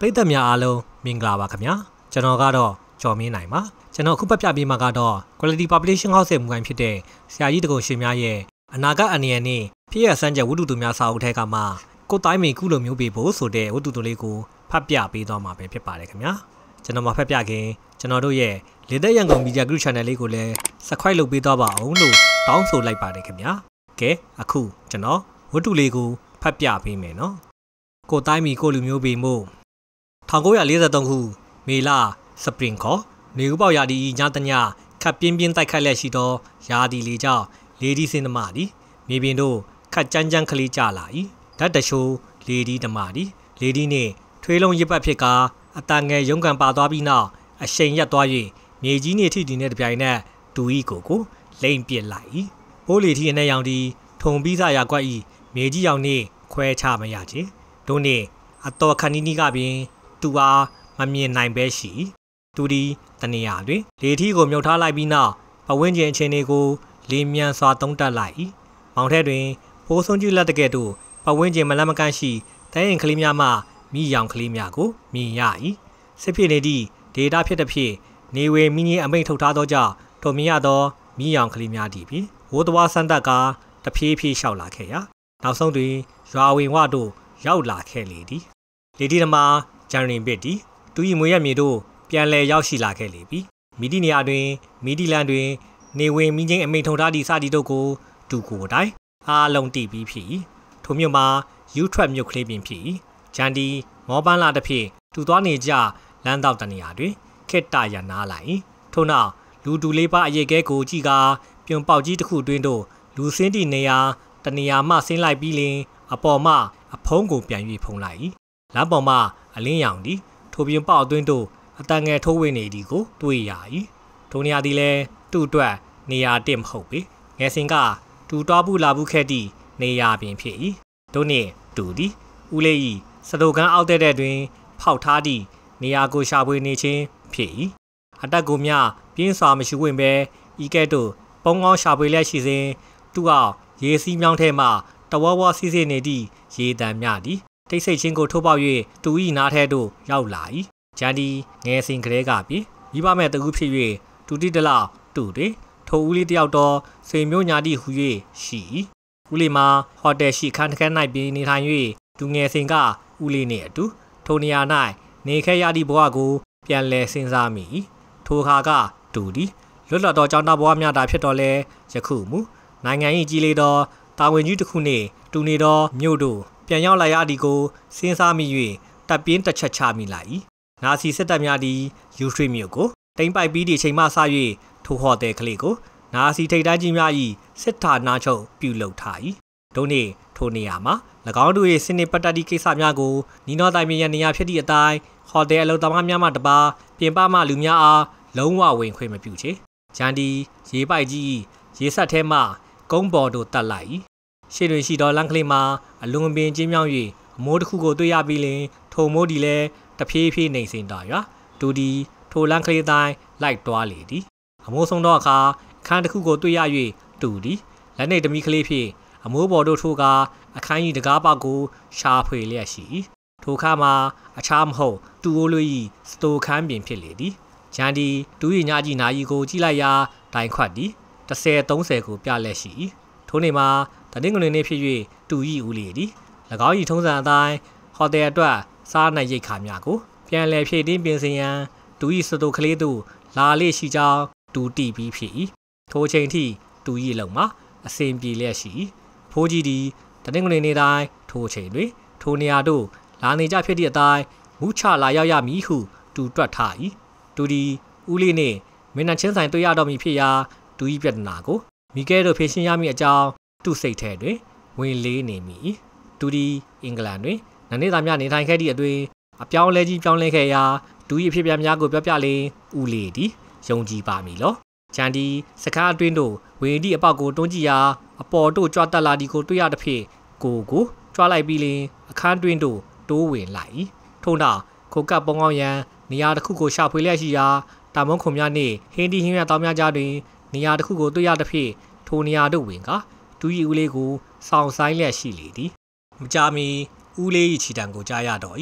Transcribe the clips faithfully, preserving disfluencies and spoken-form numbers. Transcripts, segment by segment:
ပရိသတ်များအားလုံးမင်္ဂလာပါခင်ဗျာကျွန်တော်ကတော့ကျော်မင်းနိုင်ပါကျွန်တော်အခုပတ်ပြပေးမှာကတော့ Quality Publishing House ရဲ့မူကိုင်းဖြစ်တဲ့ဆရာကြီးတကုံရှင်များရဲ့အနာဂတ်အန္တရာယ်နဲ့ဖြစ်ရစမ်းချက်ဝတ္ထုသူများစာအုပ်ထဲကမှကိုတိုင်းမီကုလိုမျိုးပေးဖို့ဆိုတဲ့ဝတ္ထုသူလေးကိုဖတ်ပြပေးသွားမှာပဲဖြစ်ပါတယ်ခင်ဗျာကျွန်တော်မဖတ်ပြခင်ကျွန်တော်တို့ရဲ့လေသက်ရန်ကုန် Media Group Channel လေးကိုလည်း Subscribe လုပ်ပေးသွားပါအောင်လို့တောင်းဆိုလိုက်ပါတယ်ခင်ဗျာကဲအခုကျွန်တော်ဝတ္ထုလေးကိုဖတ်ပြပေးမယ်နော်ကိုတိုင်းမီကိုလူမျိုးပေးမို့၁၉၄၃ခုမေလစပရင်ခေါ်နေဦးပေါရာဒီညတညခတ်ပြင်းပြင်းတိုက်ခတ်လက်ရှိသောရာဒီလေကြောင့်လေဒီစင်းသမားသည်မြေပြင်တို့ခတ်ကြမ်းကြမ်းကလေးကြလာ၏ဓာတ်တရှိုးလေဒီသမားသည်လေဒီနှင့်ထွေးလုံးရစ်ပတ်ဖြစ်ကာအတန်ငယ်ရုံးကန်ပါသွားပြီးနောက်အရှိန်ရက်သွား၍မြေကြီးနှင့်ထိတည်နှင့်တပြိုင်နက်တူဤကိုကိုလိမ့်ပစ်လိုက်၏ပိုးလီထီအနှဲ့ရောင်သည်ထုံပြီးစားရကွက်၏မြေကြီးရောင်နှင့်ခွဲခြားမရချေတို့နှင့်အတော်ခဏီနီးကပင်သူအားမမြင်နိုင်ပဲရှိသူသည်တနေရာတွင်လေထီကိုမြုပ်ထားလိုက်ပြီးနောက်ပဝင်းကျင်အချိန်တွေကိုလေမြန်စွာတုံးတက်လိုက်၏မောင်ထဲတွင်ဖိုးဆုံးကြီးလက်တကဲ့သို့ပဝင်းကျင်မလတ်မကန့်ရှိတဲရင်ကလေးများမှမိရောင်ကလေးများကိုမြင်ရ၏စစ်ဖြစ်နေသည့်ဒေတာဖြစ်သည်ဖြင့်နေဝေမိငင်းအမိန့်ထုတ်ထားသောကြောင့်ထိုမြင်ရသောမိရောင်ကလေးများသည်ဖြင့်ဝိုးသွားဆန်းတက်ကတဖြည်းဖြည်းလျှောက်လာခဲ့ရာနောက်ဆုံးတွင်ရွာဝင်ဝတို့ရောက်လာခဲ့လေသည်လေဒီသမားဂျန်ရင်ပစ်သည်သူ၏မွေရမြေတို့ပြန်လည်ရောက်ရှိလာခဲ့လေပြီမီဒီနေရာတွင်မီဒီလန်တွင်နေဝင်မိချင်းအမိန်ထုံထားသည့်စသည်တို့ကိုတူကိုတိုင်အားလုံးတည်ပြီးဖြစ်၏ထိုမြို့မှာယူထွက်မြို့ကလေးပင်ဖြစ်၏ဂျန်ဒီမောပန်းလာတစ်ဖြစ်တူသွားနေကြလမ်းတောက်တနေရာတွင်ခက်တရနာလိုက်၏ထို့နောက်လူတူလေးပါအရေးကဲကိုကြည့်ကာပြုံပေါက်ကြီးတစ်ခုတွင်တို့လူစင်းသည့်နေရာတနေရာမှဆင်းလိုက်ပြီးလင်အပေါ်မှအဖုံးကိုပြန်၍ဖုံးလိုက်၏လမ်းပေါ်မှအလင်းရောင်သည်ထိုပြုံပေါက်အတွင်းတို့အတန်ငယ်ထိုးဝေနေသည်ကိုတွေ့ရ၏ထိုနေရာသည်လည်းသူ့အတွက်နေရာတစ်မဟုတ်ပေငယ်စဉ်ကတူတွားဘူးလာဘူးခဲ့သည့်နေရာပင်ဖြစ်၏တို့နှင့်တူသည်ဦးလေး၏စတိုကန်အောက်တဲ့တဲ့တွင်ဖောက်ထားသည့်နေရာကိုရှာဖွေနေခြင်းဖြစ်၏အတက်ကိုမြပြင်းစွာမရှိဝင်ပဲဤကဲ့သို့ပုံကောင်းရှာဖွေလျက်ရှိစဉ်သူ့အောက်ရေစီးမြောင်းထဲမှတဝဝစီးစီးနေသည့်ရေတံမြသည်တိတ်ဆိတ်ချင်းကိုထိုးပေါက်၍တူ၏နားထဲသို့ရောက်လာ၏ဂျန်ဒီငယ်စဉ်ကလေးကပြီးမိဘမဲ့တကူဖြစ်၍တူတိတလောက်တူတွင်ထိုဦးလေးတယောက်တော့ဆွေမျိုးညာတိဟူ၍ရှိ၏ဦးလေးမှာဟိုတယ်ရှိခန်းတစ်ခန်း၌ပြင်းနေထိုင်၍သူငယ်စဉ်ကဦးလေးနှင့်အတူထိုနေရာ၌နေခဲ့ရသည့်ဘဝကိုပြန်လည်စဉ်းစားမိ၏ထိုအခါကတူသည်လွတ်လပ်သောကျောင်းသားဘဝများသာဖြစ်တော်လဲယခုမူနိုင်ငံ၏ကြီးလေးသောတာဝန်ကြီးတစ်ခုနှင့်တူနေသောမြို့တို့ပြန်ရောက်လာရသည်ကိုစဉ်းစားမိ၍တပ်ပြင်းတစ်ချက်ချမိလိုက်၏နာစီစစ်တပ်များသည်ယူထရီမြို့ကိုတိမ့်ပိုက်ပြီးသည့်အချိန်မှစ၍ထိုဟော်တယ်ကလေးကိုနာစီထိပ်တန်းကြီးများ၏စစ်ဌာနချုပ်ပြုလုပ်ထား၏တို့နှင့်ထိုနေရာမှာ၎င်းတို့၏စနစ်ပတ်တတ်သည့်ကိစ္စများကိုနီနောတိုင်မြေရန်နေရာဖြစ်သည့်အတိုင်းဟော်တယ်အလုပ်သမားများမှတပါပြင်ပမှလူများအားလုံးဝဝင်ခွင့်မပြုချေဂျန်ဒီရေပိုက်ကြီးရေဆက်ထဲမှကုန်းပေါ်သို့တက်လိုက်၏ရှေ့တွင်ရှိသောလမ်းကလေးမှာအလွန်ပင်ကျင်းမြောင်း၍အမိုးတစ်ခုကိုတွေ့ရပြီးလင်ထိုမိုးဒီလည်းတဖြည်းဖြည်းနှိမ်စင်တော်ရွာတူဒီထိုလမ်းကလေးတိုင်းလိုက်တွားလေသည်အမိုးဆုံးသောအခါအခန်းတစ်ခုကိုတွေ့ရ၍တူသည်လက်နှင့်တမီကလေးဖြင့်အမိုးပေါ်တို့ထိုးကာအခန်းကြီးတကားပေါက်ကိုရှာဖွေလျက်ရှိထိုခါမှာအခြားမဟုတ်တူအိုးလို၏စတိုခန်းပင်ဖြစ်လေသည်ဂျန်ဒီတူ၏ညာကြီးနာကြီးကိုကြည့်လိုက်ရာတိုင်ခွက်သည်တစ်ဆယ်သုံးဆယ်ကိုပြလက်ရှိထိုနေမှာတနင်္ဂနွေနေ့ဖြစ်၍တူ၏ဦးလေသည်၎င်း၏ထုံးစံအတိုင်းဟိုတယ်အတွက်စားနှံရိတ်ခါများကိုပြန်လည်ဖြည့်တင်းပြင်ဆင်ရန်တူ၏စတိုကလေးတို့လာလေရှိကြောင်းတူတီပြီးဖြစ်၏ထိုချိန်ထိတူ၏လုံမှာအစဉ်ပြေလျက်ရှိဖိုးကြီးသည်တနင်္ဂနွေနေ့တိုင်းထိုချိန်တွင်ထိုနေရာတို့လာနေကြဖြစ်သည့်အတိုင်းမူးချလာရောက်ရမည်ဟုတူတွက်ထား၏တူဒီဦးလေးနှင့်မင်းနှချင်းဆိုင်တွေ့ရတော်မူဖြစ်ရာတူ၏ပြဿနာကိုမိကဲတို့ဖြေရှင်းရမည့်အကြောင်းသူ့စိတ်ထဲတွင်ဝင်လေးနေမိတူဒီအင်္ဂလန်တွင်နနေ့သားများနေထိုင်ခဲ့သည့်အတွင်းအပြောင်းလဲကြီးပြောင်းလဲခဲ့ရာတူ၏ဖြစ်ပြများကိုပြောပြလင်ဦးလေးသည်ယုံကြည်ပါမည်လောဂျန်ဒီစကားအတွင်းတို့ဝင်သည့်အပေါက်ကိုတွန်းကြည့်ရာအပေါ်တို့ကြွတက်လာသည်ကိုတွေ့ရသဖြင့်ကိုကိုကြွလိုက်ပြီးလင်အခန်းတွင်းတို့တိုးဝင်လိုက်ထို့နောက်ခိုကပ်ပုံအောင်ရန်နေရာတစ်ခုကိုရှာဖွေလျက်ရှိရာတာမုံခုံများနှင့်ဟင်းဒီဟင်းရတောင်းများကြားတွင်နေရာတစ်ခုကိုတွေ့ရသဖြင့်ထိုနေရာတို့ဝင်ကတူရီဦးလေးကိုစောင့်ဆိုင်လျက်ရှိလေသည်မကြာမီဦးလေး၏ခြေတံကိုကြားရတော့၏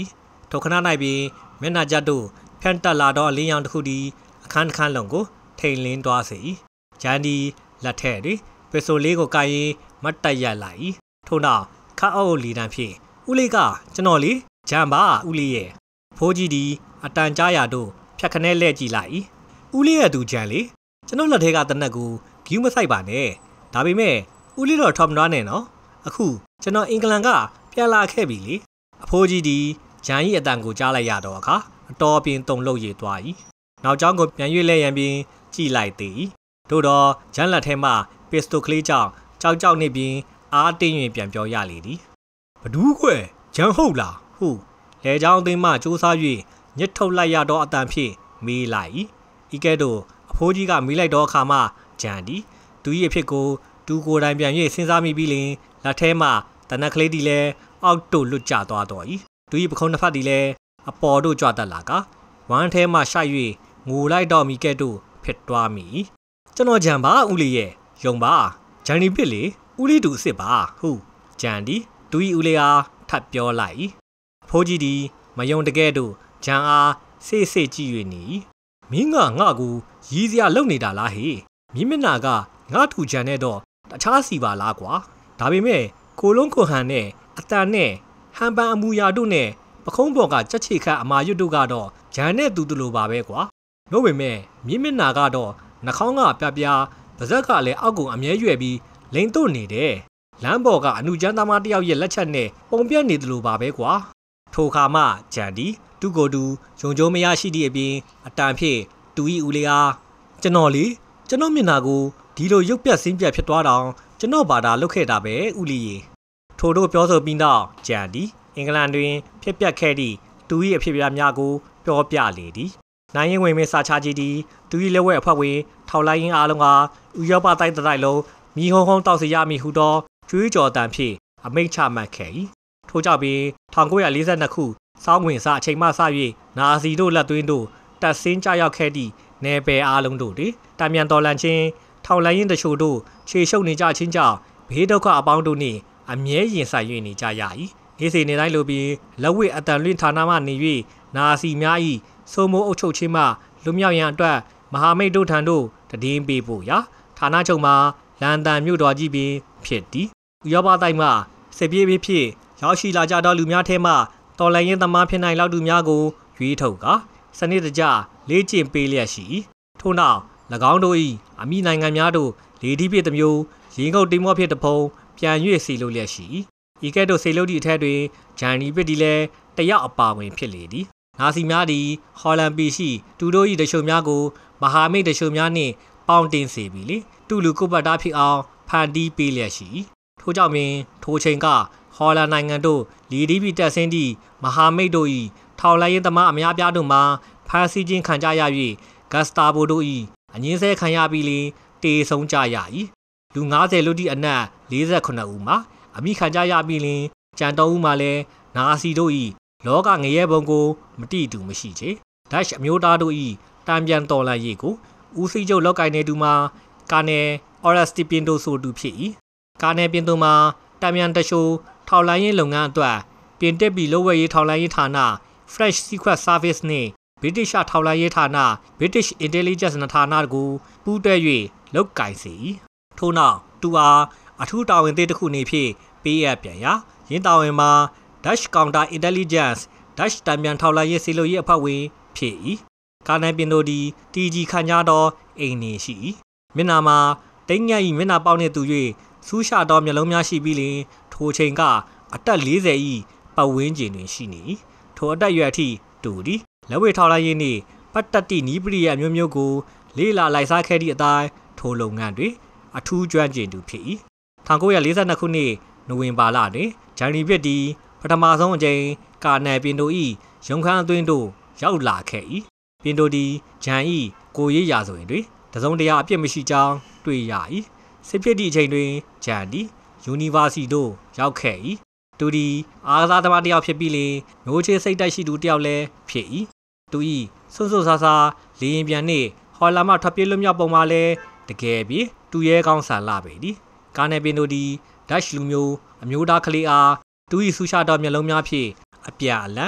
ထိုခဏ၌ပင်မျက်နှာကျတို့ဖြန့်တက်လာသောအလင်းရောင်တစ်ခုသည်အခန်းတစ်ခန်းလုံးကိုထိန်လင်းသွားစေ၏ဂျန်ဒီလက်ထက်တွင်ပစ္စတိုလေးကိုကိုင်ရင်မတ်တက်ရက်လိုက်၏ထို့နောက်ခါအုပ်လီတန်းဖြင့်ဦးလေးကကျွန်တော်လေဂျန်ပါဦးလေးရဲ့ဖိုးကြီးသည်အတန်ကြားရာတို့ဖြတ်ခနဲလဲကြည့်လိုက်၏ဦးလေးရဲ့သူဂျန်လေကျွန်တော်လက်ထဲကတနက်ကိုဂယူးမဆိုင်ပါနဲ့ဒါပေမဲ့ဦးလေးတော့ထော်မသွားနဲ့နော်အခုကျွန်တော်အင်္ဂလန်ကပြန်လာခဲ့ပြီလေအဖိုးကြီးသည်ဂျန်၏အတန်ကိုကြားလိုက်ရတော့အခါအတော်ပင်တုန်လှုပ်ရသွား၏နောက်ကျောင်းကိုပြန်ရွေ့လဲရန်ပင်ကြည့်လိုက်သည်တို့တော့ဂျန်လက်ထဲမှပစ္စတိုကလေးကြောင့်ကြောက်ကြောက်နေပြီးအားတင်းရင်ပြန်ပြောရလေသည်ဘဒူးခွဲဂျန်ဟုတ်လားဟုလဲချောင်းအသိမ်းမှစူးစား၍ညှစ်ထုတ်လိုက်ရတော့အတန်ဖြင့်မေးလိုက်၏ဤကဲ့သို့အဖိုးကြီးကမေးလိုက်တော့အခါမှဂျန်သည်သူ၏အဖြစ်ကိုသူကိုယ်တိုင်ပြန်၍စဉ်းစားမိပြီးလင်လက်ထဲမှတနက်ကလေးသည်လည်းအောက်သို့လွတ်ကျသွားတော့၏သူ၏ပခုံးတစ်ဖက်သည်လည်းအပေါ်သို့ကြွတက်လာကဝမ်းထဲမှရှိုက်၍ငိုလိုက်တော့မိကဲ့သို့ဖြစ်သွားမိကျွန်တော်ဂျန်ပါဦးလေးရဲ့ယုံပါဂျန်ဒီပစ်လေဦးလေးတူအစ်စ်ပါဟုဂျန်ဒီသူ၏ဦးလေးအားထပ်ပြောလိုက်၏အဖိုးကြီးသည်မယုံတကယ်တော့ဂျန်အားစေ့စေ့ကြည့်၍နေမင်းကငါ့ကိုရီးစရာလုပ်နေတာလားဟေ့မြင်းမျက်နှာကငါ့ထူဂျန်နဲ့တော့တခြားစီပါလားကွာဒါပေမဲ့ကိုလုံးခွန်ဟန်နဲ့အတန်နဲ့ဟန်ပန်အမူအရာတို့နဲ့ပခုံးပေါ်ကကြက်ချေခတ်အမာရွတ်တို့ကတော့ဂျန်နဲ့တူတူလိုပါပဲကွာလို့ပေမဲ့မြင်းမျက်နှာကတော့နှာခေါင်းကပြပြပါဇက်ကလည်းအောက်ကအမြဲရွယ်ပြီးလိန်တို့နေတယ်လမ်းပေါ်ကအနုကျန်းသမားတယောက်ရဲ့လက်ချက်နဲ့ပုံပြတ်နေတယ်လို့ပါပဲကွာထိုခါမှဂျန်ဒီသူ့ကိုယ်သူယုံကြိုးမရရှိသည့်အပြင်အတန်ဖြင့်သူ၏ဦးလေးအားကျွန်တော်လေကျွန်တော်မျက်နှာကိုဒီလိုရုပ်ပြတ်စင်းပြတ်ဖြစ်သွားတော့ကျွန်တော်ဘာသာလုပ်ခဲ့တာပဲဦးလေးရေထို့တို့ပြောဆိုပြီးနောက်ဂျန်ဒီအင်္ဂလန်တွင်ဖြစ်ပျက်ခဲ့သည့်သူ၏အဖြစ်အပျက်များကိုပြောပြလေသည်နိုင်ရင်ဝင်မစာချကြီးသည်သူ၏လက်ဝဲအဖွဲ့ဝင်ထောက်လိုက်ရင်းအားလုံးကဥရောပတိုက်တိုက်လုံးမိဟုံဟုံတောက်စီရမည်ဟုသောကျွေးကြော်တန်ဖြင့်အမိန့်ချမှတ်ခဲ့၏ထို့ကြောင့်ပင်၁၉၄၂ခုစောင်းဝင်စအချိန်မှစ၍နာစီတို့လက်သွင်းတို့တက်ဆင်းကြရောက်ခဲ့သည့်နယ်ပယ်အားလုံးတို့တွင်တံမြန်တော်လန်ချင်းထောက်လိုက်ရင်းတချို့တို့ခြေရှုပ်နေကြချင်းကြောင့်ဘေးဒုက္ခအပေါင်းတို့နှင့်အမြဲရင်ဆိုင်၍နေကြရ၏နေစဉ်နေတိုင်းလိုပြီးလက်ဝဲအတန်လွင့်ဌာနမှနေ၍နာစီများ၏စိုးမိုးအုပ်ချုပ်ခြင်းမှလွမြောက်ရန်အတွက်မဟာမိတ်တို့ထံသို့တည်င်းပေးဖို့ရာဌာနချုပ်မှာလန်ဒန်မြို့တော်ကြီးပင်ဖြစ်သည်ဥရောပတိုက်မှစစ်ပြေးပြီးဖြစ်ရောက်ရှိလာကြသောလူများထဲမှတော်လှန်ရေးသမားဖြစ်နိုင်လောက်သူများကိုရွေးထုတ်ကာစနစ်တကျလေ့ကျင့်ပေးလျက်ရှိထို့နောက်၎င်းတို့၏အမိနိုင်ငံများတို့လေဒီဖြစ်တစ်မျိုးရေငုပ်တိမ်မော့ဖြစ်တစ်ဖုံပြန်၍စီလို့လျက်ရှိဤကဲ့သို့စီလို့သည့်အထက်တွင်ဂျန်နီပစ်ဒီလည်းတယောက်အပါဝင်ဖြစ်လေသည်နာစီများသည်ဟော်လန်ပီရှိသူတို့၏တချို့များကိုမဟာမိတ်တချို့များနှင့်ပေါင်းတင်စေပြီလေတူလူကုပတ်တာဖြစ်အောင်ဖန်တီးပေးလျက်ရှိထို့ကြောင့်ပင်ထိုချိန်ကဟော်လန်နိုင်ငံတို့လီဒီပီတက်ဆင်းသည့်မဟာမိတ်တို့၏ထောက်လိုက်ရေးသမားအများပြားတို့မှာဖမ်းဆီးခြင်းခံကြရ၍ဂတ်စတာဘိုတို့၏အငင်းဆဲခံရပြီးလင်တေဆုံးကြရ၏လူ၅၀လူသည့်အနက်၄၈ဦးမှာအမိခံကြရပြီးလင်ကြံတော်ဦးမှာလည်းနာစီတို့၏လောကငရဲဘုံကိုမတိတူမရှိချေဒက်ရှ်အမျိုးသားတို့၏တံပြန်တော်လှန်ရေးကိုဦးစီးချုပ်လောက်ကင်နေသူမှာကာနယ်အော်ရစတီပင်တိုဆိုသူဖြစ်၏ကာနယ်ပင်တိုမှာတံပြန်တရှိုးထောက်လှမ်းရေးလုပ်ငန်းအတွက်ပြင်တက်ပြီးလုပ်ဝဲရေးထောက်လှမ်းရေးဌာန French Secret Service နှင့် British ထောက်လှမ်းရေးဌာန British Intelligence ဌာနကိုပူးတွဲ၍လောက်ကင်စီထို့နောက်သူအားအထူးတာဝန်တစ်ခုအနေဖြင့်ပေးအပ်ပြန်ရာရင်းတာဝန်မှာ Dutch Counter Intelligence Dutch တံပြန်ထောက်လှမ်းရေးစီလိုရေးအဖွဲ့ဝင်ဖြစ်၏ကာနယ်ပင်တိုဒီတီဂျီခန့်ညာသောအိမ်နေရှိ၏မျက်နှာမှာတိတ်ငတ်၏မျက်နှာပေါက်နှင့်တူ၍ဆူးရှသောမျက်လုံးများရှိပြီးလျှင်ထိုချိန်ကအသက်၄၀၏ပတ်ဝန်းကျင်တွင်ရှိနေထိုအသက်အရွယ်အထိတူသည်လက်ဝဲထောက်လှမ်းရေးနှင့်ပတ်သက်သည့်နည်းပရိယာမျိုးမျိုးကိုလေးလာလိုက်စားခဲ့သည့်အတိုင်းထိုလုပ်ငန်းတွင်အထူးကျွမ်းကျင်သူဖြစ်၏၁၉၄၂ခုနှစ်နိုဝင်ဘာလတွင်ဂျန်နီပစ်သည်ပထမဆုံးအကြိမ်ကာနယ်ပင်တို၏ရုံခန်းအတွင်းသို့ရောက်လာခဲ့၏ပင်တိုသည်ဂျန်၏ကိုရေးရာဆိုရင်တွင်တစုံတရာအပြစ်မရှိကြောင်းတွေ့ရ၏စစ်ဖြစ်သည့်အချိန်တွင်ဂျန်သည်ယူနီဗာစီသို့ရောက်ခဲ့၏သူသည်အားကစားသမားတစ်ယောက်ဖြစ်ပြီးလျှင်မျိုးချေစိတ်တိုက်ရှိသူတစ်ယောက်လည်းဖြစ်၏သူ၏ဆွတ်ဆွတ်ဆာဆာလေရင်ပြန်နှင့်ဟော်လာမှထွက်ပြေးလွတ်မြောက်ပုံမှာလည်းတကယ်ပြီးသူရဲကောင်းဆန်လာပေသည်ကာနယ်ပင်တိုသည်ဒက်ရှ်လူမျိုးအမျိုးသားကလေးအားသူ၏ဆူရှာသောမျက်လုံးများဖြင့်အပြအလံချ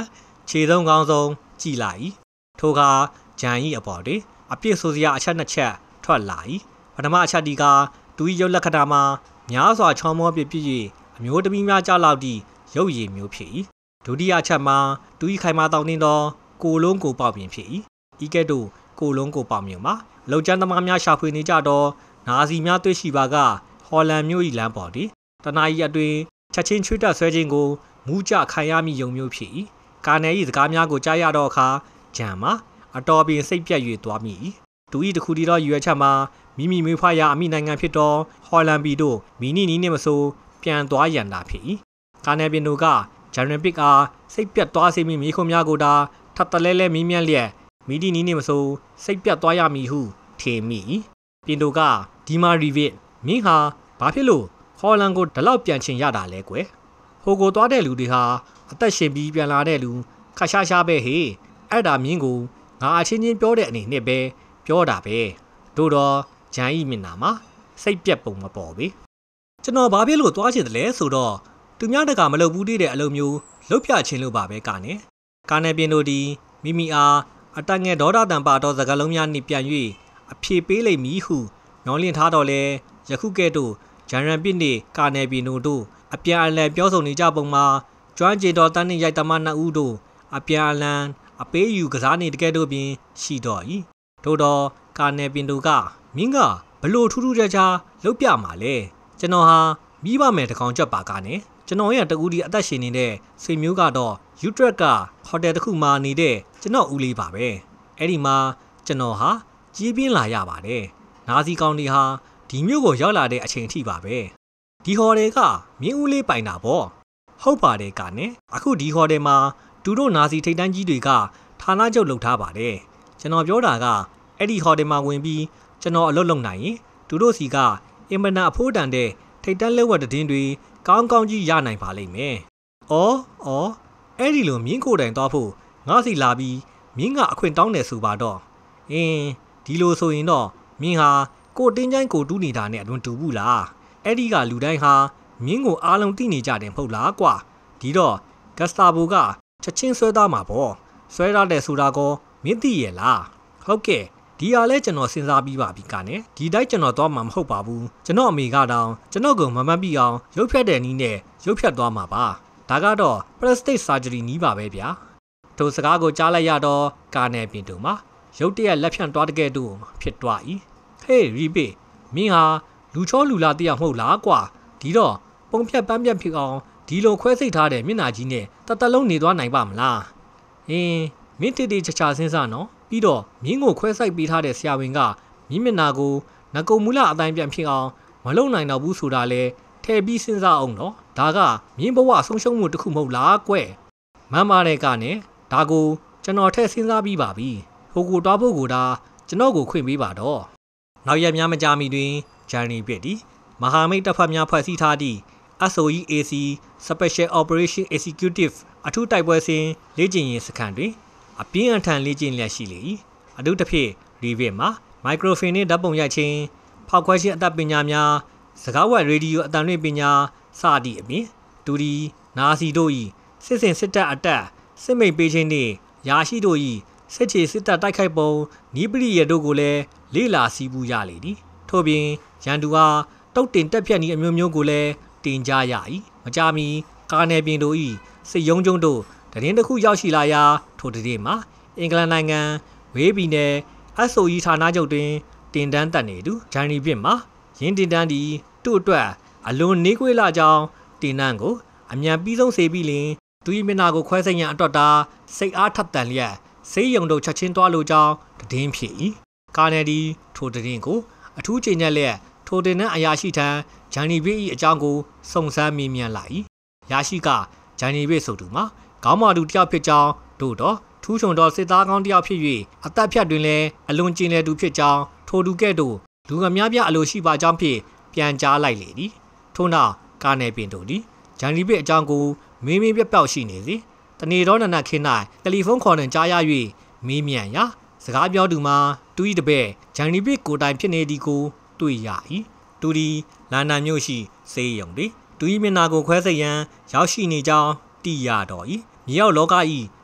ခြေဆုံးကောင်းဆုံးကြည်လာ၏ထိုအခါဂျန်၏အပေါ်တွင်အပြစ်ဆိုစရာအချက်နှစ်ချက်ထွက်လာ၏ပထမအချက်ဒီကသူ၏ရုပ်လက္ခဏာမှာများစွာချောမောပြပြည့်အမျိုးသမီးများကြောက်လောက်သည့်ရုပ်ရည်မျိုးဖြစ်၏ဒုတိယချက်မှာသူ၏ခိုင်မာတောင်းတင်းသောကိုလုံးကိုပေါက်ပြင်ဖြစ်၏ဤကဲ့သို့ကိုလုံးကိုပေါက်မြုံမှာလုံချမ်းသမားများရှာဖွေနေကြသောနာဇီများတွေ့ရှိပါကဟော်လန်မြို့၏လမ်းပေါ်တွင်တနအီအတွင်းချက်ချင်းချွေးတက်ဆွဲခြင်းကိုမူးကြခံရမည့်ယုံမျိုးဖြစ်၏ကာနယ်၏စကားများကိုကြားရသောအခါဂျန်မှာအတော်ပင်စိတ်ပြတ်၍သွားမိ၏သူ၏တခုတည်းသောရွယ်ချက်မှာမိမိမွေးဖွားရာအမိနိုင်ငံဖြစ်သောဟော်လန်ပြည်သို့မီနီနီနှင့်မဆိုပြန်သွားရန်တာဖြစ်၏ကာနယ်ပင်တို့ကဂျန်ရန်ပစ်အားစိတ်ပြတ်သွားစေမည့်မိခွန်များကိုသာထပ်တလဲလဲမီးမြန်းလျက်မီဒီနီနှင့်မဆိုစိတ်ပြတ်သွားရမည်ဟုထင်မိ၏ပြင်တို့ကဒီမာရီဗစ်မင်းဟာဘာဖြစ်လို့ဟော်လန်ကိုဒီလောက်ပြန်ချင်ရတာလဲကွယ်ဟိုကိုသွားတဲ့လူတွေဟာအသက်ရှင်ပြီးပြန်လာတဲ့လူခါရှားရှားပဲဟေးအဲ့ဒါမင်းကိုငါအချင်းချင်းပြောတဲ့အနေနဲ့ပဲပြောတာပဲတို့တော့ဂျန်ဤမျက်နှာမှာစိတ်ပြက်ပုံမပေါ်ပဲကျွန်တော်ဘာဖြစ်လို့သွားချင်တယ်လဲဆိုတော့သူများတကမလုပ်ဘူးသေးတဲ့အလုပ်မျိုးလှုပ်ပြချင်းလို့ပါပဲကနေကာနယ်ပြင်တို့ဒီမိမိအားအတန်ငယ်ဒေါသတန်ပါသောစကားလုံးများနှင့်ပြန်၍အဖြေပေးလိမ့်မည်ဟုမျှော်လင့်ထားတော့လဲယခုကဲ့သို့ဂျန်ရန်ပစ်နှင့်ကာနယ်ပြင်တို့အပြန်အလှန်ပြောဆိုနေကြပုံမှာကျွမ်းကျင်တော်တန်းနှင့်ရိုက်သမားနှစ်ဦးတို့အပြန်အလှန်အပေးယူကစားနေတကယ်တို့ပင်ရှိတော့၏ထို့တော့ကာနယ်ပင်တို့ကမင်းကဘလို့ထူးထူးခြားခြားလုပ်ပြမှာလဲကျွန်တော်ဟာမိဘမယ်တကောင်ချက်ပါကနဲ့ကျွန်တော်ရဲ့တကူဒီအသက်ရှင်နေတဲ့ဆွေမျိုးကတော့ယူထရက်ကဟိုတယ်တစ်ခုမှာနေတဲ့ကျွန်တော်ဦးလေးပါပဲအဲ့ဒီမှာကျွန်တော်ဟာကြီးပြင်းလာရပါတယ်နာစီကောင်တွေဟာဒီမြို့ကိုရောက်လာတဲ့အချိန်ထိပါပဲဒီဟိုတယ်ကမင်းဦးလေးပိုင်တာပေါ့ဟုတ်ပါတယ်ကနဲ့အခုဒီဟိုတယ်မှာသူတို့နာစီထိတ်တန်းကြီးတွေကဌာနချုပ်လုပ်ထားပါတယ်ကျွန်တော်ပြောတာကအဲ့ဒီဟိုတယ်မှာဝင်ပြီးကျွန်တော်အလုပ်လုပ်နိုင်ရင်သူတို့စီကအင်မနာအဖိုးတန်တဲ့ထိတ်တန်းလက်ဝတ်တင်းတွေကောင်းကောင်းကြီးရနိုင်ပါလိမ့်မယ်။အော်အော်အဲ့ဒီလိုမြင်းကိုယ်တိုင်သွားဖို့ငါစီလာပြီးမြင်းကအခွင့်တောင်းတယ်ဆိုပါတော့။အင်းဒီလိုဆိုရင်တော့မြင်းဟာကိုတင်းချိုင်းကိုတူးနေတာနဲ့အလွန်တူဘူးလား။အဲ့ဒီကလူတိုင်းဟာမြင်းကိုအားလုံးသိနေကြတယ်မဟုတ်လားကွာ။ဒီတော့ဂက်စတာဘိုကချက်ချင်းဆွဲသားမှာပေါ့။ဆွဲထားတယ်ဆိုတာကောမင်းသိရဲ့လား။ဟုတ်ကဲ့ဒီဟာလဲကျွန်တော်စဉ်းစားပြီးပါပြီကနဲ့ဒီတိုက်ကျွန်တော်သွားမှာမဟုတ်ပါဘူးကျွန်တော်အမေကတောင်ကျွန်တော်ကမမှန်ပြီးအောင်ရုပ်ဖြတ်တဲ့နည်းနဲ့ရုပ်ဖြတ်သွားမှာပါဒါကတော့ plastic surgery နည်းပါပဲဗျာထိုစကားကိုကြားလိုက်ရတော့ကာနယ်ပင်တို့မှာရုပ်တရက်လက်ဖြန့်သွားတကယ်တို့ဖြစ်သွား၏ဟေးရီဘေမင်းဟာလူချောလူလာတရားမဟုတ်လားကွာဒီတော့ပုံဖြတ်ပန်းပြတ်ဖြစ်အောင်ဒီလိုခွဲစိတ်ထားတဲ့မျက်နှာကြီးနဲ့တတလုံးနေသွားနိုင်ပါမလားအင်းမင်းတေတေချာချာစဉ်းစားနော်ပြီးတော့မြင်းကိုခွဲစိုက်ပေးထားတဲ့ဆရာဝန်ကမြင်းမျက်နှာကိုငကုံမူလအတိုင်းပြန်ဖြစ်အောင်မလုံနိုင်တော့ဘူးဆိုတာလဲထည့်ပြီးစဉ်းစားအောင်နော်ဒါကမြင်းဘဝဆုံးရှုံးမှုတစ်ခုမဟုတ်လားကွမမ်းမာတဲ့ကနဲ့ဒါကိုကျွန်တော်ထည့်စဉ်းစားပြီးပါပြီဟိုကိုတွားဖို့ကိုဒါကျွန်တော်ကိုခွင့်ပေးပါတော့နောက်ရက်များမကြာမီတွင်ဂျန်နီပစ်သည်မဟာမိတ်တပ်ဖွဲ့များဖွဲ့စည်းထားသည့် အက်စ် အို အီ အေ စီ Special Operation Executive အထူးတိုက်ပွဲစဉ်လေ့ကျင့်ရေးစခန်းတွင်အပြင်းအထန်လေ့ကျင့်လျက်ရှိလေ၏အထူးသဖြင့်ရီဗစ်မှာမိုက်ခရိုဖုန်းနှင့်ဓာတ်ပုံရိုက်ခြင်းဖောက်ခွဲခြင်းအတတ်ပညာများစကားဝက်ရေဒီယိုအတန်လွှင့်ပညာစသည့်အပြင်တူဒီနာစီတို့၏စစ်စင်စစ်တပ်အတက်စစ်မိတ်ပေးခြင်းနှင့်ရာရှိတို့၏စစ်ချေစစ်တပ်တိုက်ခိုက်ပုံနီးပရိယတို့ကိုလည်းလေ့လာစီးပူးရလေသည်ထို့ပြင်ရန်သူအားတုတ်တင်တက်ဖြတ်နည်းအမျိုးမျိုးကိုလည်းတင်ကြားရ၏မကြာမီကာနယ်ပြင်တို့၏စစ်ရုံးကျုံတို့တရင်တစ်ခုရောက်ရှိလာရာထိုတည်းမှာအင်္ဂလန်နိုင်ငံဝေးပြည်နယ် အက်စ် အို အီ ဌာနချုပ်တွင်တင်တန်းတက်နေသူဂျန်နီပစ်မှာရင်းတင်တန်းသည်သူ့အတွက်အလွန်နေကွေးလာကြောင်းတင်တန်းကိုအမြန်ပြီးဆုံးစေပြီးလျှင်သူ၏မျက်နှာကိုခွဲစိတ်ရန်အတွက်သာစိတ်အားထပ်တန်လျက်ဆေးရုံတို့ချက်ချင်းသွားလိုကြောင်းတည်င်းဖြစ်၏ကာနယ်ဒီထိုတည်င်းကိုအထူးချိန်နဲ့လျက်ထိုတင်တန်းအရာရှိထံဂျန်နီပစ်၏အကြောင်းကိုစုံစမ်းမေးမြန်းလာ၏ရာရှိကဂျန်နီပစ်ဆိုသူမှာခေါင်းမာသူတယောက်ဖြစ်ကြောင်းတို့တော့ထူးချွန်သောစစ်သားကောင်းတယောက်ဖြစ်၍အသက်ဖြတ်တွင်လည်းအလွန်ကျင်လည်သူဖြစ်ကြောင်းထိုသူကဲ့သို့လူငယ်များပြအလိုရှိပါကြောင်းဖြင့်ပြန်ကြားလိုက်လေသည်ထို့နောက်ကာနယ်ပင်တို့သည်ဂျန်နီပစ်အကြောင်းကိုမင်းမင်းပြပောက်ရှိနေသည်တနေတော်နနခင်း၌တယ်လီဖုန်းခေါ်နှင်ကြားရ၍မေးမြန်းရာစကားပြောသူမှာသူ၏တပည့်ဂျန်နီပစ်ကိုတိုင်ဖြစ်နေသည်ကိုတွေ့ရ၏သူသည်လန်ဒန်မြို့ရှိဆေးရုံသည်သူ၏မျက်နှာကိုခွဲစိတ်ရန်ရောက်ရှိနေကြောင်းသိရတော့၏မြေရောက်လောက၏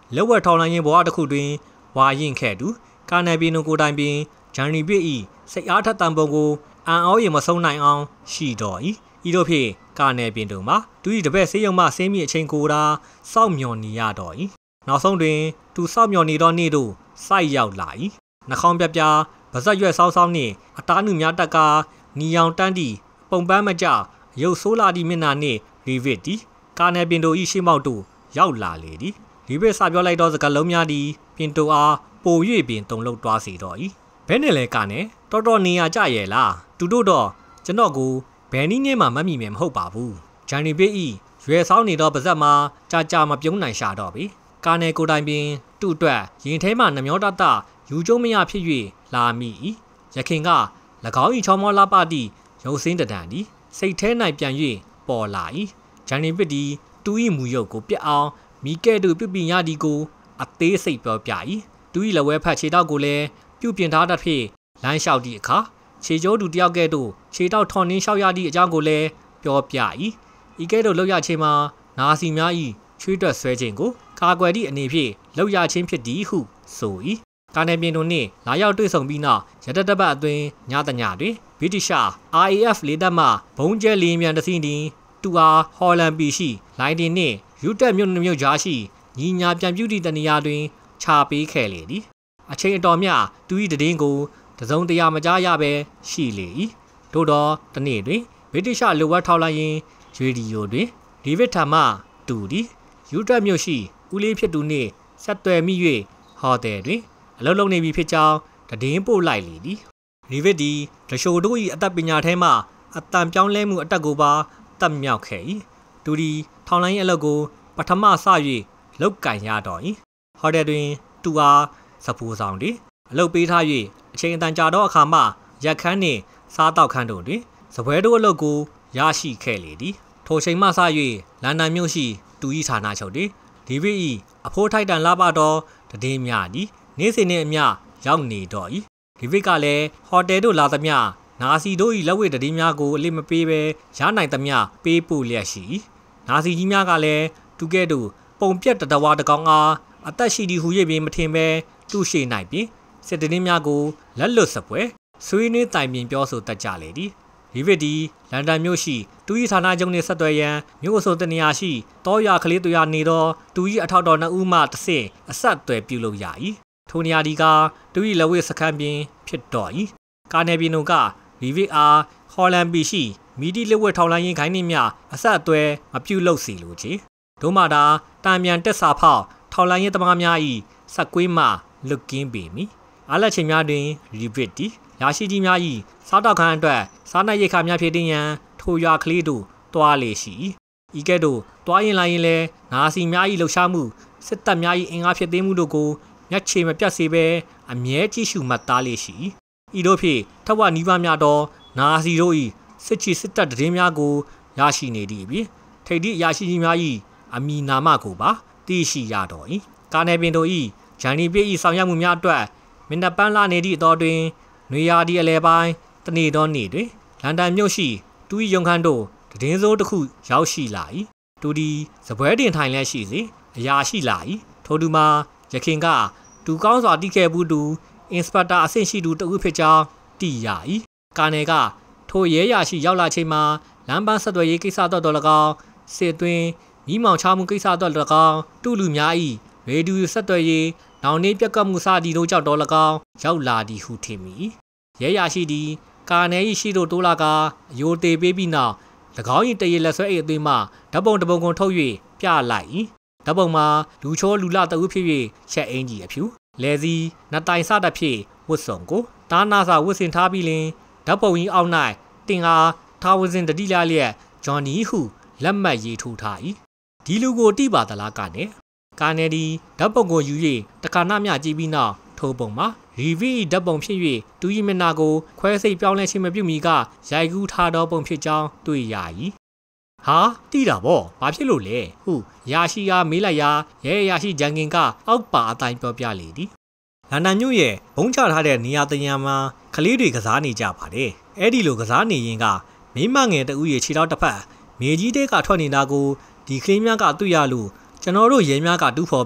လက်ဝက်ထောင်လိုင်းရင်ဘဝတစ်ခုတွင်ဝါရင်ခဲ့သူကာနယ်ပင်တို့ကိုတိုင်ပင်ဂျန်နီပစ်ဤစိတ်အားထက်သန်ပုံကိုအန်အောရင်မဆုံးနိုင်အောင်ရှိတော်၏ဤတို့ဖြင့်ကာနယ်ပင်တို့မှာသူ၏တပည့်ဆေးရုံမှဆင်းမိအချိန်ကိုသာစောင့်မျှော်နေရတော်၏နောက်ဆုံးတွင်သူစောင့်မျှော်နေသောနေ့သို့စိုက်ရောက်လာ၏နှာခေါင်းပြပြပါဇက်ရွက်ဆောင်းဆောင်းနှင့်အသားနုများတက်ကာနီယောင်တန်းသည့်ပုံပန်းမကြရုပ်ဆိုးလာသည့်မျက်နှာနှင့်ရီဗစ်သည်ကာနယ်ပင်တို့၏ရှေ့မောက်သို့ရောက်လာလေသည်ရီဗစ်စပြောလိုက်သောစကားလုံးများသည်ပင်တိုအားပို၍ပင်တုန်လှုပ်သွားစေတော့၏ဘဲနဲ့လဲကာနယ်တော်တော်နေရကြရဲ့လားသူတို့တော့ကျွန်တော်ကိုဘယ်နည်းနဲ့မှမမိမယ်မဟုတ်ပါဘူးဂျန်နီပစ်၏ရွယ်ဆောင်းနေသောပါဇက်မှာကြာကြာမပြုံးနိုင်ရှာတော့ပြီကာနယ်ကိုတိုင်ပင်သူ့အတွက်ရင်ထဲမှနှမျောတတယူကျုံမရဖြစ်၍လာမိ၏ရခင်က၎င်း၏ချောမောလာပသည့်ရုပ်စင်းတံတန်သည်စိတ်ထဲ၌ပြန်၍ပေါ်လာ၏ဂျန်နီပစ်သည်သူ၏မူရုပ်ကိုပြက်အောင်မိကဲ့သို့ပြုပြင်ရသည်ကိုအသေးစိတ်ပြောပြ၏သူ၏လက်ဝဲဖက်ခြေထောက်ကိုလည်းပြုပြင်ထားသဖြင့်လမ်းလျှောက်သည့်အခါခြေကျိုးသူတယောက်ကဲ့သို့ခြေထောက်ထွန်နှင်းလျှောက်ရသည့်အကြောင်းကိုလည်းပြောပြ၏ဤကဲ့သို့လောက်ရခြင်းမှာနာစီများ၏ချွေးတွက်ဆွဲခြင်းကိုကာကွယ်သည့်အနေဖြင့်လောက်ရခြင်းဖြစ်သည်ဟုဆို၏ကာနယ်ပင်တို့နှင့်လာရောက်တွေ့ဆုံပြီးနောက်ရတတပတ်အတွင်းညတညတွင်ဗြိတိရှ အာ အေ အက်ဖ် လေးတပ်မှဘုံကျဲလီမြန်တစီသည်သူအားဟော်လန်ပီရှိလိုင်တင်နှင့်ယူတက်မြို့နှမြို့ကြားရှိညီညာပြန်ပြုသည့်တနေရာတွင်ခြာပေးခဲ့လေသည်အချိန်အတော်မျှသူ၏တည်င်းကိုတစုံတရာမကြားရဘဲရှိလေ၏သို့သောတနေ့တွင်ဗြိတိရှလူဝက်ထောက်လိုက်ရင်ရေဒီယိုတွင်ဒီဗစ်ထာမှတူသည်ယူတက်မြို့ရှိဦးလေးဖြစ်သူနှင့်ဆက်သွယ်မိ၍ဟော်တယ်တွင်အလုပ်လုပ်နေပြီဖြစ်ကြောင်းတည်င်းပို့လိုက်လေသည်ဒီဗစ်သည်တရှိုတို့၏အသက်ပညာထဲမှအတန်ပြောင်းလဲမှုအတက်ကိုပါတတ်မြောက်ခဲ့၏သူသည်ထောင်လိုင်းအလုပ်ကိုပထမစ၍လုတ်ကင်ရတော့၏ဟော်တယ်တွင်သူအားစပူဆောင်သည်အလုပ်ပေးထား၍အချိန်အတန်ကြာသောအခါမှရက်ခန်းနှင့်စားတောက်ခန်းတို့တွင်စပွဲတို့အလုပ်ကိုရရှိခဲ့လေသည်ထိုချိန်မှစ၍လန်ဒန်မြို့ရှိသူ၏ဌာနချုပ်တွင်ဒီဗစ်၏အဖိုးထိုက်တန်လာပါသောတည်င်းများသည်နေ့စဉ်နှင့်အမျှရောက်နေတော့၏ဒီဗစ်ကလည်းဟိုတယ်တို့လာသမျှနာစီတို့၏လက်ဝဲတည်င်းများကိုအလစ်မပေးဘဲရနိုင်သမျှပေးပို့လျက်ရှိ၏နာစီကြီးများကလည်းသူကဲ့သို့ပုံပြက်တတဝါတကောင်အားအသက်ရှိသည်ဟူ၍ပင်မထင်ဘဲသူ့ရှိ၌ပင်စစ်တည်င်းများကိုလက်လွတ်စပွဲဆွေးနွေးတိုင်ပင်ပြောဆိုတတ်ကြလေသည်ဒီဗစ်သည်လန်ဒန်မြို့ရှိသူ၏ဌာနချုပ်နှင့်ဆက်သွယ်ရန်မြို့အဆိုတနေရာရှိတောရွာကလေးတို့ရနေသောသူ၏အထောက်တော်နှစ်ဦးမှတစ်ဆင့်အဆက်အသွယ်ပြုလုပ်ရ၏ထိုနေရာဒီကသူ၏လက်ဝဲစခန်းပင်ဖြစ်တော်၏ကာနယ်ပင်တို့ကဒီဗစ်အားဟော်လန်ပီရှိမီဒီလက်ဝဲထောင်လိုင်းရင်ခိုင်းနှင့်မြအဆက်အသွယ်မပြုလုပ်စီလိုချေဒို့မှသာတာမြန်တက်စာဖောက်ထောင်လိုင်းရင်သမားများ၏စက်ကွေးမှလွတ်ကင်းပေမည်အားလက်ချိန်များတွင်ရီဗစ်သည်ရာရှိကြီးများ၏စားတောက်ခန်းအတွက်စားနပ်ရိက္ခာများဖြစ်တင်ရန်ထိုရွာကလေးတို့တွားလေရှိဤကဲ့သို့တွားရင်လာရင်လည်းနာစီများ၏လှုပ်ရှားမှုစစ်တပ်များ၏အင်အားဖြစ်သိမ်းမှုတို့ကိုမျက်ခြေမပြတ်စေဘဲအမြဲကြည့်ရှုမှတ်သားလေရှိဤတို့ဖြင့်ထက်ဝနီးပါးများသောနာစီတို့၏စစ်ချီစစ်တပ်တည်င်းများကိုရရှိနေသည့်အပြင်ထိပ်သည့်အရာရှိကြီးများ၏အမည်နာမကိုပါသိရှိရတော့၏ကာနယ်ပင်တို့၏ဂျန်နီပစ်၏ဆောင်ရွက်မှုများအတွက်မင်းတပ်ပန်းလာနေသည့်အတော်တွင်နွေရာသီအလဲပိုင်းတနေ့သောနေ့တွင်လန်ဒန်မြို့ရှိသူ၏ရုံခန်းတို့တည်င်းစိုးတစ်ခုရောက်ရှိလာ၏သူသည်စပွဲတင်ထိုင်လျက်ရှိစေအရာရှိလာ၏ထိုသူမှာရခင်ကသူကောင်းစွာတိခဲ့ဘူးသူအင်စပက်တာအဆင့်ရှိသူတဦးဖြစ်ကြောင်းသိရ၏ကာနယ်ကထိုရဲရာရှိရောက်လာချိန်မှာလမ်းပန်းဆက်သွယ်ရေးကိစ္စတော့တော်၎င်းစစ်သွင်းမိမောင်ချမှုကိစ္စတော့၎င်းတူလူများ၏ရေဒီယိုဆက်သွယ်ရေးနောင်နေပြက်ကမှုစသည်တို့ကြောင့်တော်၎င်းရောက်လာသည်ဟုထင်မိရဲရရှိသည်ကာနယ်၏ရှိတို့တိုးလာကအယိုသေးပေးပြီးနောက်၎င်း၏တရေလက်ဆွဲအိတ်အသွေးမှဓာတ်ပုံတစ်ပုံကုန်ထုတ်၍ပြလိုက်၏ဓာတ်ပုံမှာလူချောလူလတအုပ်ဖြစ်၍ချက်အင်းကြီးအဖြူလဲစီနှစ်တိုင်စသဖြင့်ဝတ်စုံကိုတားနာစာဝတ်ဆင်ထားပြီးလင်ဓာတ်ပုံ၏အောက်၌တင်အားထားဝစဉ်တတိလလျက်ဂျွန်နီဟုလက်မှတ်ရေးထိုးထား၏ဒီလူကိုတိပါသလားကနဲ့ကာနယ်ဒီဓာတ်ပုံကိုယူ၍တခါနှမျှကြည့်ပြီးနောက်ထိုပုံမှာရီဗီဓာတ်ပုံဖြစ်၍တူဤမျက်နှာကိုခွဲစိတ်ပြောင်းလဲခြင်းမပြုမီကရိုက်ကူးထားသောပုံဖြစ်ကြောင်းတွေ့ရ၏ဟာတိတာဗောဘာဖြစ်လို့လဲဟုရာရှိအားမေးလိုက်ရာရဲရာရှိဂျန်ကင်ကအောက်ပါအတိုင်းပြောပြလေသည်လန်ဒန်မြို့ရဲ့ဘုံချထားတဲ့နေရာတရံမှာကလေးတွေကစားနေကြပါတယ်အဲ့ဒီလိုကစားနေရင်ကမိမငယ်တဦးရဲ့ခြေထောက်တစ်ဖက်မြေကြီးတဲကထွက်နေတာကိုဒီကလေးများကတွေ့ရလို့ကျွန်တော်တို့ရဲများကတူးဖော်ပြီး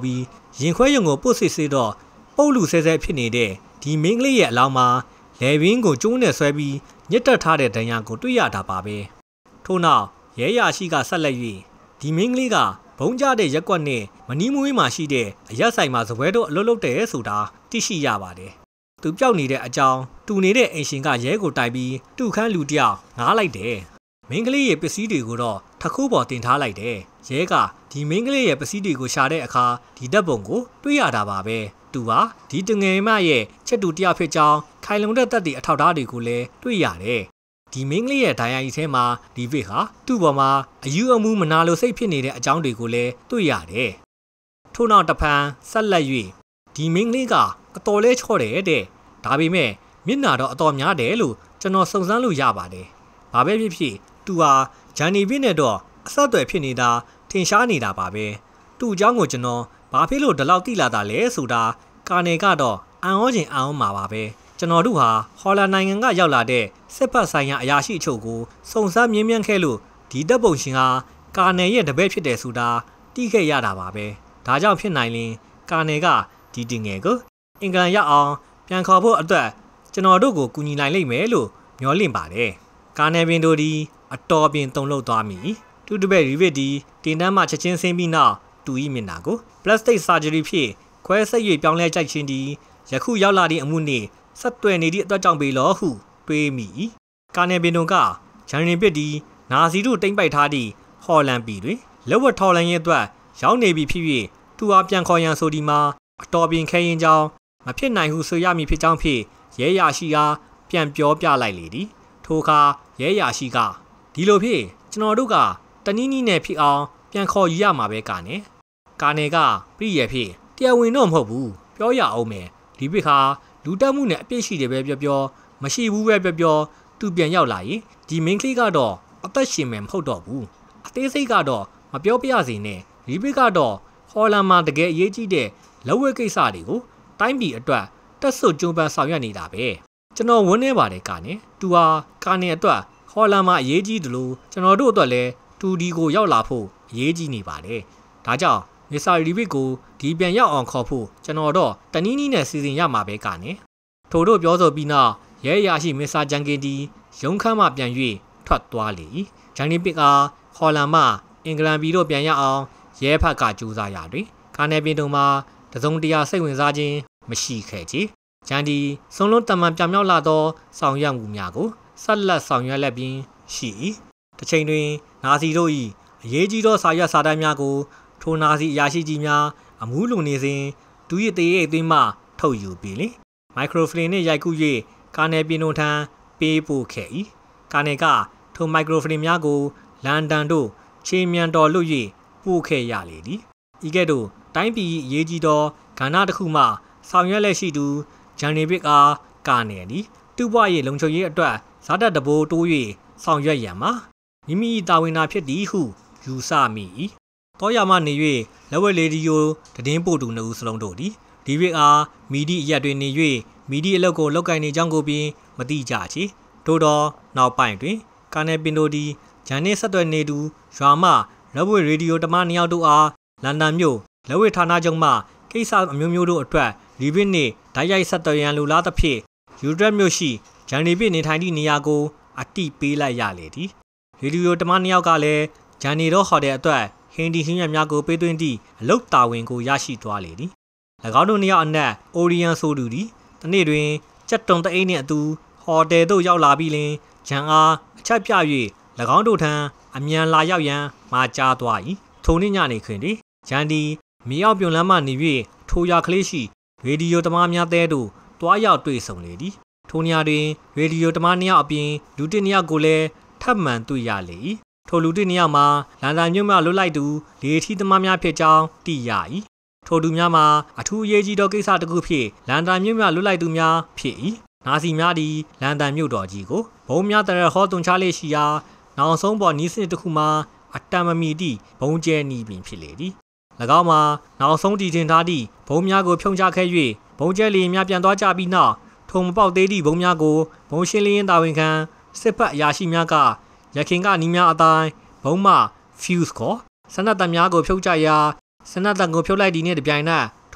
ရင်ခွဲရုံကိုပို့စစ်စစ်တော့ပုတ်လူဆဲဆဲဖြစ်နေတဲ့ဒီမင်းကလေးရဲ့အလောင်းမှာလေဘင်းကိုကျိုးနဲ့ဆွဲပြီးညစ်တက်ထားတဲ့ဒဏ်ရာကိုတွေ့ရတာပါပဲထို့နောက်ရဲရရှိကဆက်လက်၍ဒီမင်းကလေးကဘုံကျတဲ့ရက်ကွက်နဲ့မနီးမွေးမှရှိတဲ့အရက်ဆိုင်မှာစပွဲတို့အလုပ်လုပ်တယ်ဆိုတာသိရှိရပါတယ်သူပျောက်နေတဲ့အကြောင်းတူနေတဲ့အိမ်ရှင်ကရဲကိုတိုက်ပြီးတူခန်းလူတယောက်ငားလိုက်တယ်မင်းကလေးရဲ့ပစ္စည်းတွေကိုတော့ထခိုးပေါ်တင်ထားလိုက်တယ်ရဲကဒီမင်းကလေးရဲ့ပစ္စည်းတွေကိုရှာတဲ့အခါဒီဓာတ်ပုံကိုတွေ့ရတာပါပဲသူဟာဒီတငယ်မရဲ့ချက်တူတယောက်ဖြစ်ကြောင်းခိုင်လုံတဲ့တပ်တွေအထောက်အထားတွေကိုလည်းတွေ့ရတယ်ဒီမင်းကလေးရဲ့ဒိုင်ယာကြီးထဲမှာဒီဗစ်ဟာသူ့ပေါ်မှာအယူအမှုမနာလိုစိတ်ဖြစ်နေတဲ့အကြောင်းတွေကိုလည်းတွေ့ရတယ်ထို့နောက်တစ်ဖန်ဆက်လက်၍ဒီမင်းကလေးကအတော်လဲချော့တယ်တဲ့ဒါပေမဲ့မျက်နှာတော့အတော်များတယ်လို့ကျွန်တော်စုံစမ်းလို့ရပါတယ်ဘာပဲဖြစ်ဖြစ်သူဟာဂျန်နီဗစ်နဲ့တော့အဆက်အသွယ်ဖြစ်နေတာထင်ရှားနေတာပါပဲသူ့အကြောင်းကိုကျွန်တော်ဘာဖြစ်လို့ဒီလောက်သိလာတာလဲဆိုတာကာနယ်ကတော့အံ့ဩခြင်းအံ့ဩမှာပါပဲကျွန်တော်တို့ဟာဟော်လန်နိုင်ငံကရောက်လာတဲ့စစ်ဖက်ဆိုင်ရာအရာရှိအချို့ကိုစုံစမ်းမြင်းမြန်းခဲ့လို့ဒီတပ်ပုံရှင်ဟာကာနယ်ရဲ့တပည့်ဖြစ်တယ်ဆိုတာသိခဲ့ရတာပါပဲဒါကြောင့်ဖြစ်နိုင်ရင်ကာနယ်ကဒီတင်ငယ်ကိုအင်္ဂလန်ရောက်အောင်ပြန်ခေါ်ဖို့အတွက်ကျွန်တော်တို့ကိုကူညီနိုင်လိမ့်မယ်လို့မျှော်လင့်ပါတယ်ကာနယ်ပင်တို့ဒီအတော်ပင်တုံလို့သွားမိတူတပည့်ရီဗစ်ဒီတင်တန်းမှချက်ချင်းဆင်းပြီးနောက်တူဤမျက်နှာကို plastic surgery ဖြင့်ခွဲစိတ်၍ပြောင်းလဲကြိုက်ခြင်းဒီယခုရောက်လာသည့်အမှုနှင့်ဆက်သွယ်နေသည့်အတွက်ကြောင့်ပေလောဟုတွေးမိကာနယ်ပင်တို့ကဂျန်နီပစ်ဒီနာဇီတို့တိမ့်ပိုက်ထားသည့်ဟော်လန်ပြည်တွင်လက်ဝတ်ထော်လန်ရဲ့အတွက်ရောက်နေပြီဖြစ်၍သူအားပြန်ခေါ်ရန်ဆိုဒီမှာအတော်ပင်ခဲရင်ကြောင်းမဖြစ်နိုင်ဟုဆိုရမည်ဖြစ်ကြောင်းဖြင့်ရဲရရှိအားပြန်ပြောပြလိုက်လေသည်ထိုအခါရဲရရှိကဒီလိုဖြင့်ကျွန်တော်တို့ကတနည်းနည်းနဲ့ဖြစ်အောင်ပြန်ခေါ်ယူရမှာပဲကာနယ်ကာနယ်ကပြည်ရဖြစ်တရားဝင်တော့မဟုတ်ဘူးပြောရအောင်မယ်ဒီဘစ်ခါလူတက်မှုနဲ့အပြစ်ရှိတယ်ပဲပြောပြောမရှိဘူးပဲပြောပြောသူပြန်ရောက်လာရင်ဒီမင်းကလေးကတော့အသက်ရှင်မယ်မဟုတ်တော့ဘူးအသေးစိတ်ကတော့မပြောပြရစေနဲ့ဒီဘစ်ကတော့ဟော်လန်မှာတကယ်အရေးကြီးတဲ့လက်ဝဲကိစ္စတွေကိုတိုင်းပြည်အတွက်တက်ဆွကြိုးပမ်းဆောင်ရွက်နေတာပဲကျွန်တော်ဝန်းနေပါတယ်ကာနယ်သူဟာကာနယ်အတွက်ဟော်လန်မှာအရေးကြီးတယ်လို့ကျွန်တော်တို့အတွက်လည်းတူဒီကိုရောက်လာဖို့အရေးကြီးနေပါတယ်ဒါကြောင့်မစ္စတာရီဗစ်ကိုဒီပြန်ရောက်အောင်ခေါ်ဖို့ကျွန်တော်တော့တနည်းနည်းနဲ့စီစဉ်ရမှာပဲကာနယ်ထို့တို့ပြောဆိုပြီးနောက်ရဲရရှိမစ္စတာဂျန်ကင်ဒီရုံးခန်းမှပြန်၍ထွက်သွားလေဂျန်နီပစ်ကဟော်လန်မှအင်္ဂလန်ပြည်တို့ပြန်ရအောင်ရဲဖက်ကကြိုးစားရတွင်ကာနယ်ပင်တို့မှာတစုံတရာစိတ်ဝင်စားခြင်းမရှိခဲ့ချေဂျန်ဒီစုံလုံးတမန်ပြောင်မြောက်လာသောဆောင်ရွက်မှုများကိုဆက်လက်ဆောင်ရွက်လက်ပြီးရှိ၏တစ်ချိန်တွင်နာဇီတို့၏အရေးကြီးသောစာရွက်စာတမ်းများကိုထိုနာဇီအရာရှိကြီးများအမှုလုံနေစဉ်ဒူရစ်သေးရဲ့အသွင်းမှထုတ်ယူပြီးလေမိုက်ခရိုဖလင်နှင့်ရိုက်ကူး၍ကာနယ်ပင်တို့ထံပေးပို့ခဲ့၏ကာနယ်ကထိုမိုက်ခရိုဖလင်များကိုလန်ဒန်တို့ချေမြန်တော်လွတ်၍ပို့ခဲ့ရလေသည်ဤကဲ့သို့တိုင်းပြည်အရေးကြီးသောကဏ္ဍတစ်ခုမှဆောင်ရွက်လက်ရှိသူဂျန်နီဘစ်အားကာနယ်သည်သူ့ဘဝ၏လုံခြုံရေးအတွက်ဇာတ်တဘိုးတိုး၍ဆောင်ရွက်ရန်မှာမိမိတာဝန်သာဖြစ်သည်ဟုယူဆမိ၏တောရမှနေ၍လက်ဝဲလေဒီယိုတည်င်းပို့သူနှစ်ဦးစလုံးတို့သည်ဒီဗစ်အားမီဒီအရက်တွင်နေ၍မီဒီအလုပ်ကိုလုပ်ကိုင်နေကြောင်းကိုပင်မသိကြချေထို့သောနောက်ပိုင်းတွင်ကာနယ်ပင်တို့သည်ဂျန်နှင့်ဆက်သွယ်နေသူရွာမှလက်ဝဲရေဒီယိုတမနှစ်ယောက်တို့အားလန်ဒန်မြို့လက်ဝဲဌာနချုပ်မှကိစ္စအမျိုးမျိုးတို့အတွက်ရီဗစ်နှင့်ဓာတ်ရိုက်ဆက်သွယ်ရန်လိုလားသဖြင့်ယူဒရက်မြို့ရှိဂျန်နီဗစ်နေထိုင်သည့်နေရာကိုအတိပေးလိုက်ရလေသည်ရေဒီယိုတမနှစ်ယောက်ကလည်းဂျန်နီတို့ဟိုတယ်အတွက်ဟင်းဒီဟင်းရများကိုပေးသွင်းသည့်အလုတ်တာဝန်ကိုရရှိသွားလေသည်၎င်းတို့နှစ်ယောက်အနက်အိုရီယန်ဆိုသူသည်တနေ့တွင်ကြက်တုံတအိတ်နှင့်အတူဟိုတယ်သို့ရောက်လာပြီးလျှင်ဂျန်အားအချက်ပြ၍၎င်းတို့ထံအမြန်လာရောက်ရန်မှာကြားသွား၏ထိုနေ့ညနေခင်းသည်ဂျန်ဒီမြေအောက်ပြုံလမ်းမှနေ၍ထိုရာကလေးရှိရေဒီယိုတမများတဲသို့တွားရောက်တွေ့ဆုံလေသည်ထိုနေရာတွင်ရေဒီယိုတမနှစ်ယောက်အပြင်လူတစ်နှစ်ယောက်ကိုလည်းထပ်မံတွေ့ရလေ၏ထိုလူတစ်နှစ်ယောက်မှာလန်ဒန်မြို့မှလွတ်လိုက်သူလေထီသမားများဖြစ်ကြောင်းသိရ၏ထိုသူများမှာအထူးအရေးကြီးသောကိစ္စတစ်ခုဖြင့်လန်ဒန်မြို့မှလွတ်လိုက်သူများဖြစ်၏နာဇီများသည်လန်ဒန်မြို့တော်ကြီးကိုဘုံများတရဟောသွန်ချလေရှိရာနောက်ဆုံးပေါ်နီးစနစ်တစ်ခုမှာအတံမမီသည့်ဘုံကျဲနီးပင်ဖြစ်လေသည်၎င်းမှာနောက်ဆုံးတည်တင်ထားသည့်ဘုံများကိုဖြုံချခဲ့၍ဘုံကျဲလီများပြန်သွားကြပြီးနောက်ထုံမပေါက်သေးသည့်ဘုံများကိုဘုံရှင်းလင်းတာဝန်ခံစစ်ဖက်အရာရှိများကရခင်ကနီးများအတိုင်းဘုံမှ fuse ကိုစနတ်တံများကိုဖြုတ်ချရာစနတ်တံကိုဖြုတ်လိုက်သည့်နှင့်တပြိုင်နက်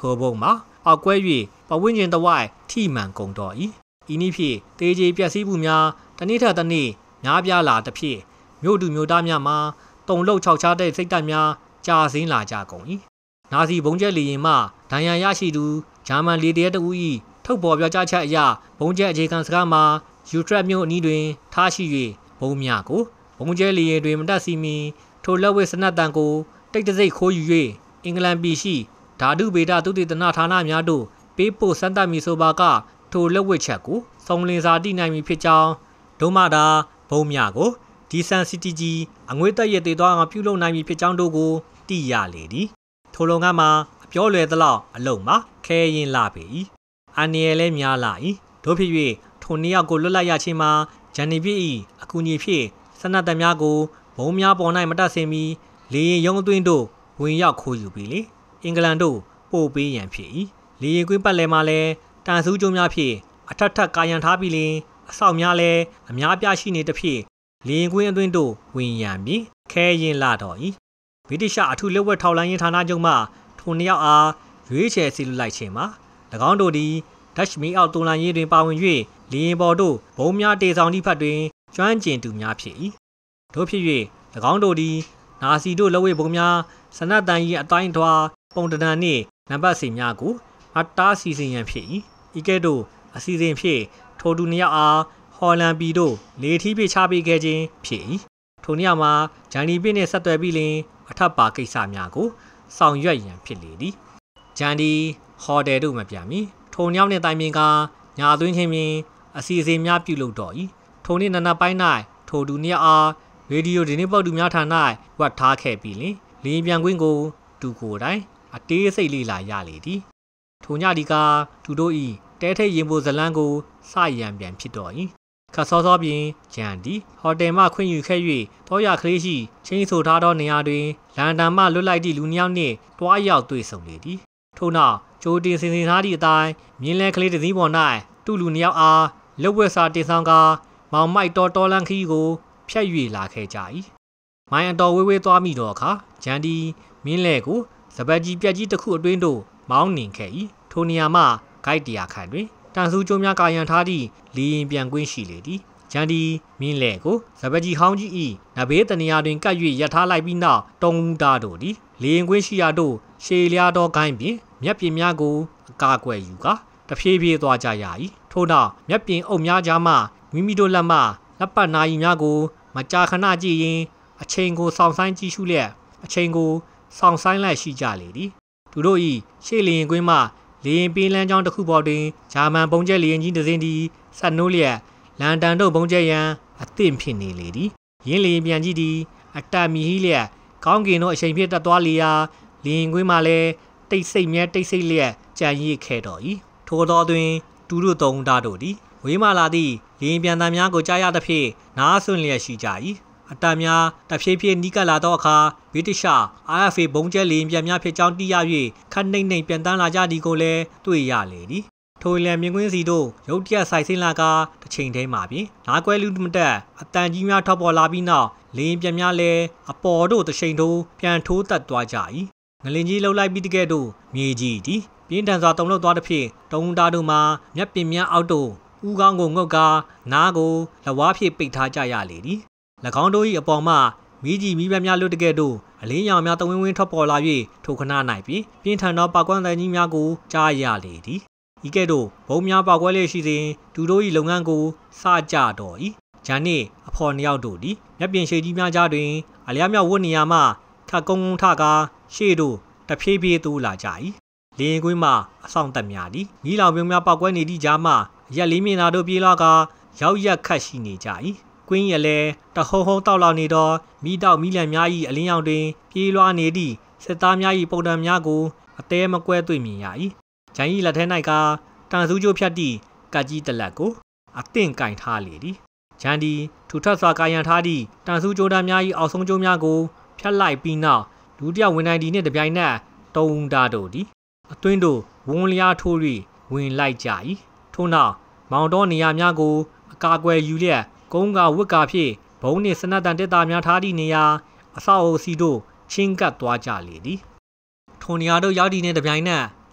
ထိုဘုံမှာပောက်ကွဲ၍ပဝင်းကျင်တဝိုက်ထိမှန်ကုန်တော်၏ဤနည်းဖြင့်တေးကြီးပျက်စီးမှုများတနေ့ထက်တနေ့များပြားလာသဖြင့်မြို့သူမြို့သားများမှာတုံလုတ်ခြောက်ခြားတဲ့စိတ်ဓာတ်များကြာဆင်းလာကြကုန်၏နာစီဘုံကျက်လီရင်မှဒဏ်ရာရရှိသူဂျာမန်လေတရဲတဦး၏ထုတ်ပေါ်ပြောကြားချက်အရဘုံကျက်အခြေခံစကားမှာယူထရက်မြို့အနီးတွင်ထားရှိ၍ဘုံများကိုဘုံကျက်လီရင်တွင်မတက်စီမီထိုလက်ဝဲစနတ်တန်ကိုတိတ်တစိတ်ခိုးယူ၍အင်္ဂလန်ပြည်ရှိဓာတုဗေဒသုတေသနဌာနများတို့ပေးပို့စမ်းသပ်မည်ဆိုပါကထိုလက်ဝဲချက်ကိုစုံလင်စာတိနိုင်မည်ဖြစ်ကြောင်းဒုမတာဘုံများကိုဒီဆန်စီတီဂျီအငွေတက်ရသေးသောအောင်ပြုလုပ်နိုင်မည်ဖြစ်ကြောင်းတို့ကိုသိရလေသည်ထိုလုံကမှာအပြောလွယ်သလောက်အလုံးမှာခဲရင်လာပေ၏အန်နီယယ်လည်းများလာ၏တို့ဖြစ်၍ထိုနှစ်ယောက်ကိုလွတ်လိုက်ရခြင်းမှာဂျန်နီပြည့်၏အကူအညီဖြင့်စနတ်တများကိုဘုံများပေါ်၌မတက်ဆင်မီလေရင်ရုံးအတွင်းတို့ဝင်ရောက်ခိုးယူပြီးလေအင်္ဂလန်တို့ပို့ပေးရန်ဖြစ်၏လေရင်ကွင်းပတ်လည်မှာလည်းတန်ဆူးကျုံများဖြင့်အထက်ထက်ကာယံထားပြီးလင်အဆောက်များလည်းအများပြားရှိနေသဖြင့်လေရင်ကွင်းအတွင်းတို့ဝင်ရန်ပြီးခဲရင်လာတော့၏ဗြိတိရှအထူးလက်ဝက်ထောက်လှမ်းရေးဌာနချုပ်မှထိုနှစ်ယောက်အားရွေးချယ်စီလူလိုက်ခြင်းမှာ၎င်းတို့သည်ဒက်ရှ်မီအောက်တွန်လန်ရေးတွင်ပါဝင်၍လေရင်ပေါ်တို့ဘုံများတေဆောင်သည့်ဖက်တွင်ကျွမ်းကျင်သူများဖြစ်၏တို့ဖြစ်၍၎င်းတို့သည်နာစီတို့လက်ဝဲဘုံများစနတ်တန်၏အတိုင်းထွာပုံတံနှင့်နံပါတ်စီများကိုအတားစီစဉ်ရန်ဖြစ်၏ဤကဲ့သို့အစီအစဉ်ဖြင့်ထိုသူနှစ်ယောက်အားဟော်လန်ပြည်တို့လေထီးပြချပေးခဲ့ခြင်းဖြစ်၏ထိုနှစ်ယောက်မှာဂျန်နီပစ်နှင့်ဆက်သွယ်ပြီးလင်အထက်ပါကိစ္စများကိုဆောင်ရွက်ရန်ဖြစ်လေသည်ဂျန်ဒီဟိုတယ်တို့မပြမီထိုနှစ်ယောက်နှင့်တိုင်ပင်ကညာသွင်းခြင်းဖြင့်အစီအစဉ်များပြုလုပ်တော့၏ထိုနေ့နနက်ပိုင်း၌ထိုသူနှစ်ယောက်အားရေဒီယိုဒီနေ့ပုတ်သူများထံ၌ဝတ်ထားခဲ့ပြီးလင်လေပြန်ကွင်းကိုတူကိုယ်တိုင်အတေးစိတ်လေးလာရလေသည်ထိုညဒီကသူတို့၏တဲထိတ်ရင်ပိုဇလန်းကိုစရန်ပြန်ဖြစ်တော့၏ခတ်စောစောပြင်ဂျန်ဒီဟိုတယ်မှခွင့်ယူခဲ့၍တောရကလေးရှိချင်းဆိုထားသောနေရာတွင်လန်ဒန်မှလွတ်လိုက်သည့်လူနှစ်ယောက်နှင့်တွားရောက်တွေ့ဆုံလေသည်ထို့နောက်ကြိုတင်စင်စင်ထားသည့်အတိုင်းမြင်းလဲကလေးတစ်စီးပေါ်၌တူလူနှစ်ယောက်အားလှုပ်ဝက်စာတင်ဆောင်ကာမောင်မိုက်တော်တော်လန်ခီကိုဖြတ်၍လာခဲ့ကြ၏မိုင်းအတော်ဝေးဝေးသွားမိတော့အခါဂျန်ဒီမြင်းလဲကိုစပတ်ကြီးပြက်ကြီးတစ်ခုအတွင်းသို့မောင်းနှင်ခဲ့၏ထိုနေရာမှဂိုက်တရာခန့်တွင်တန်ဆူးကျုံများကာယံထားသည့်လေရင်ပြန်ကွင်းရှိလေသည်ဂျန်ဒီမြင်းလဲကိုစပတ်ကြီးဟောင်းကြီး၏နဘေးတနေရာတွင်ကပ်၍ရထားလိုက်ပြီးနောက်တုံးသားတို့သည်လေရင်ကွင်းရှိရာသို့ရှေလျားသောဂိုင်းပြင်မြက်ပြင်များကိုအကာအကွယ်ယူကာတဖြည်းဖြည်းသွားကြရ၏ထို့နောက်မြက်ပြင်အုပ်များကြားမှမိမိတို့လက်မှလက်ပတ်နာရီများကိုမကြာခဏကြည့်ရင်အချိန်ကိုစောင့်ဆိုင်ကြည့်ရှုလျက်အချိန်ကိုစောင့်ဆိုင်လိုက်ရှိကြလေသည်သူတို့၏ရှေ့လေရင်ကွင်းမှလေရင်ပင်လန်းကြောင်းတစ်ခုပေါ်တွင်ဂျာမန်ဘုံကျက်လေရင်ကြီးတစ်စင်းသည်ဆက်နိုးလျက်လန်ဒန်တို့ဘုံကျက်ရန်အသင့်ဖြစ်နေလေသည်ရင်းလေရင်ပြန်ကြည့်သည်အတက်မီဟီလျက်ကောင်းကင်တို့အချိန်ဖြင့်တက်သွားလေရာလေရင်ကွင်းမှလည်းတိတ်ဆိတ်မြဲတိတ်ဆိတ်လျက်ကြံရစ်ခဲ့တော်၏ထိုတော်တွင်တူတို့သုံးသားတို့သည်ဝေးမှလာသည့်လေရင်ပြန်တမ်းများကိုကြားရသဖြင့်နားဆွင့်လျက်ရှိကြ၏အတံများတဖြည်းဖြည်းနီးကပ်လာသောအခါဗြိတိရှ အာ အက်ဖ် အေ ဘုံကျဲလေရင်ပြန်များဖြစ်ကြောင်းသိရ၍ခက်နှိမ့်နှိမ့်ပြန်တန်းလာကြသည်ကိုလည်းတွေ့ရလေသည်ထိုလန်မြင်းကွင်းစီတို့ရုတ်တရက်ဆိုင်ဆင်းလာကတစ်ချိန်တည်းမှာပြင်နားကွဲလူမတက်အတန်ကြီးများထောက်ပေါ်လာပြီးနောက်လေရင်ပြန်များလည်းအပေါ်တို့တစ်ချိန်ထိုးပြန်ထိုးတက်သွားကြ၏ငလင်ကြီးလှုပ်လိုက်ပြီးတကဲ့သို့မြေကြီးသည်ပြင်းထန်စွာတုန်လှုပ်သွားသဖြင့်တုံးသားတို့မှာမျက်ပင်များအောက်တို့ဦးကောင်းကိုငုတ်ကာနားကိုလက်ဝါးဖြင့်ပိတ်ထားကြရလေသည်၎င်းတို့၏အပေါ်မှမိကြီးမိဘများလွတ်တကဲ့သို့အလင်းရောင်များတဝင်းဝင်းထွက်ပေါ်လာ၍ထိုခဏ၌ပြင်ပြင်းထန်သောပောက်ကွမ်းတန်ကြီးများကိုကြားရလေသည်ဤကဲ့သို့ဘုံများပောက်ကွဲလျက်ရှိစဉ်သူတို့၏လုပ်ငန်းကိုစကြတော့၏ဂျန်နှင့်အဖော်နှစ်ယောက်တို့သည်မျက်ပြင်ရှည်ကြီးများကြားတွင်အလျားမြောက်ဝတ်နေရာမှခက်ကုန်းကုန်းထကာရှေ့သို့တဖြည်းဖြည်းတိုးလာကြ၏လေရင်ကွင်းမှအဆောင်တက်များသည်မိလောင်ပြုံများပောက်ကွဲနေသည့်ကြားမှရက်လေးမြင်သာတို့ပြေးလာကရောက်ရက်ခတ်ရှိနေကြ၏ကွင်းရလဲတဟုံဟုံတောက်လောက်နေသောမိတောက်မိလံများ၏အလင်းရောင်တွင်ပြေးလွှားနေသည့်စစ်သားများ၏ပုံတံများကိုအသေးမကွဲတွေ့မြင်ရ၏ဂျန်၏လက်ထဲ၌ကတန်ဆူးကျိုးဖြတ်သည့်ကတ်ကြီးတလက်ကိုအသင့်ကင်ထားလေသည်ဂျန်ဒီထူထပ်စွာကာယံထားသည့်တန်ဆူးကျိုးသားများ၏အောက်ဆုံးကျိုးများကိုဖြတ်လိုက်ပြီးနောက်လူတစ်ယောက်ဝင်နိုင်သည်နှင့်တပြိုင်နက်တုံးသားတို့သည်အတွင်းတို့ဝန်းလျားထိုး၍ဝင်လိုက်ကြ၏ထို့နောက်မောင်တော်နေရာများကိုအကာအကွယ်ယူလျက်ကုန်းကဝတ်ကာဖြင့်ဘုံနှင့်စနတ်တန်တက်တာများထားသည့်နေရာအဆောက်အဦစီတို့ချင်းကပ်သွားကြလေသည်ထိုနေရာတို့ရောက်သည့်နှင့်တပြိုင်နက်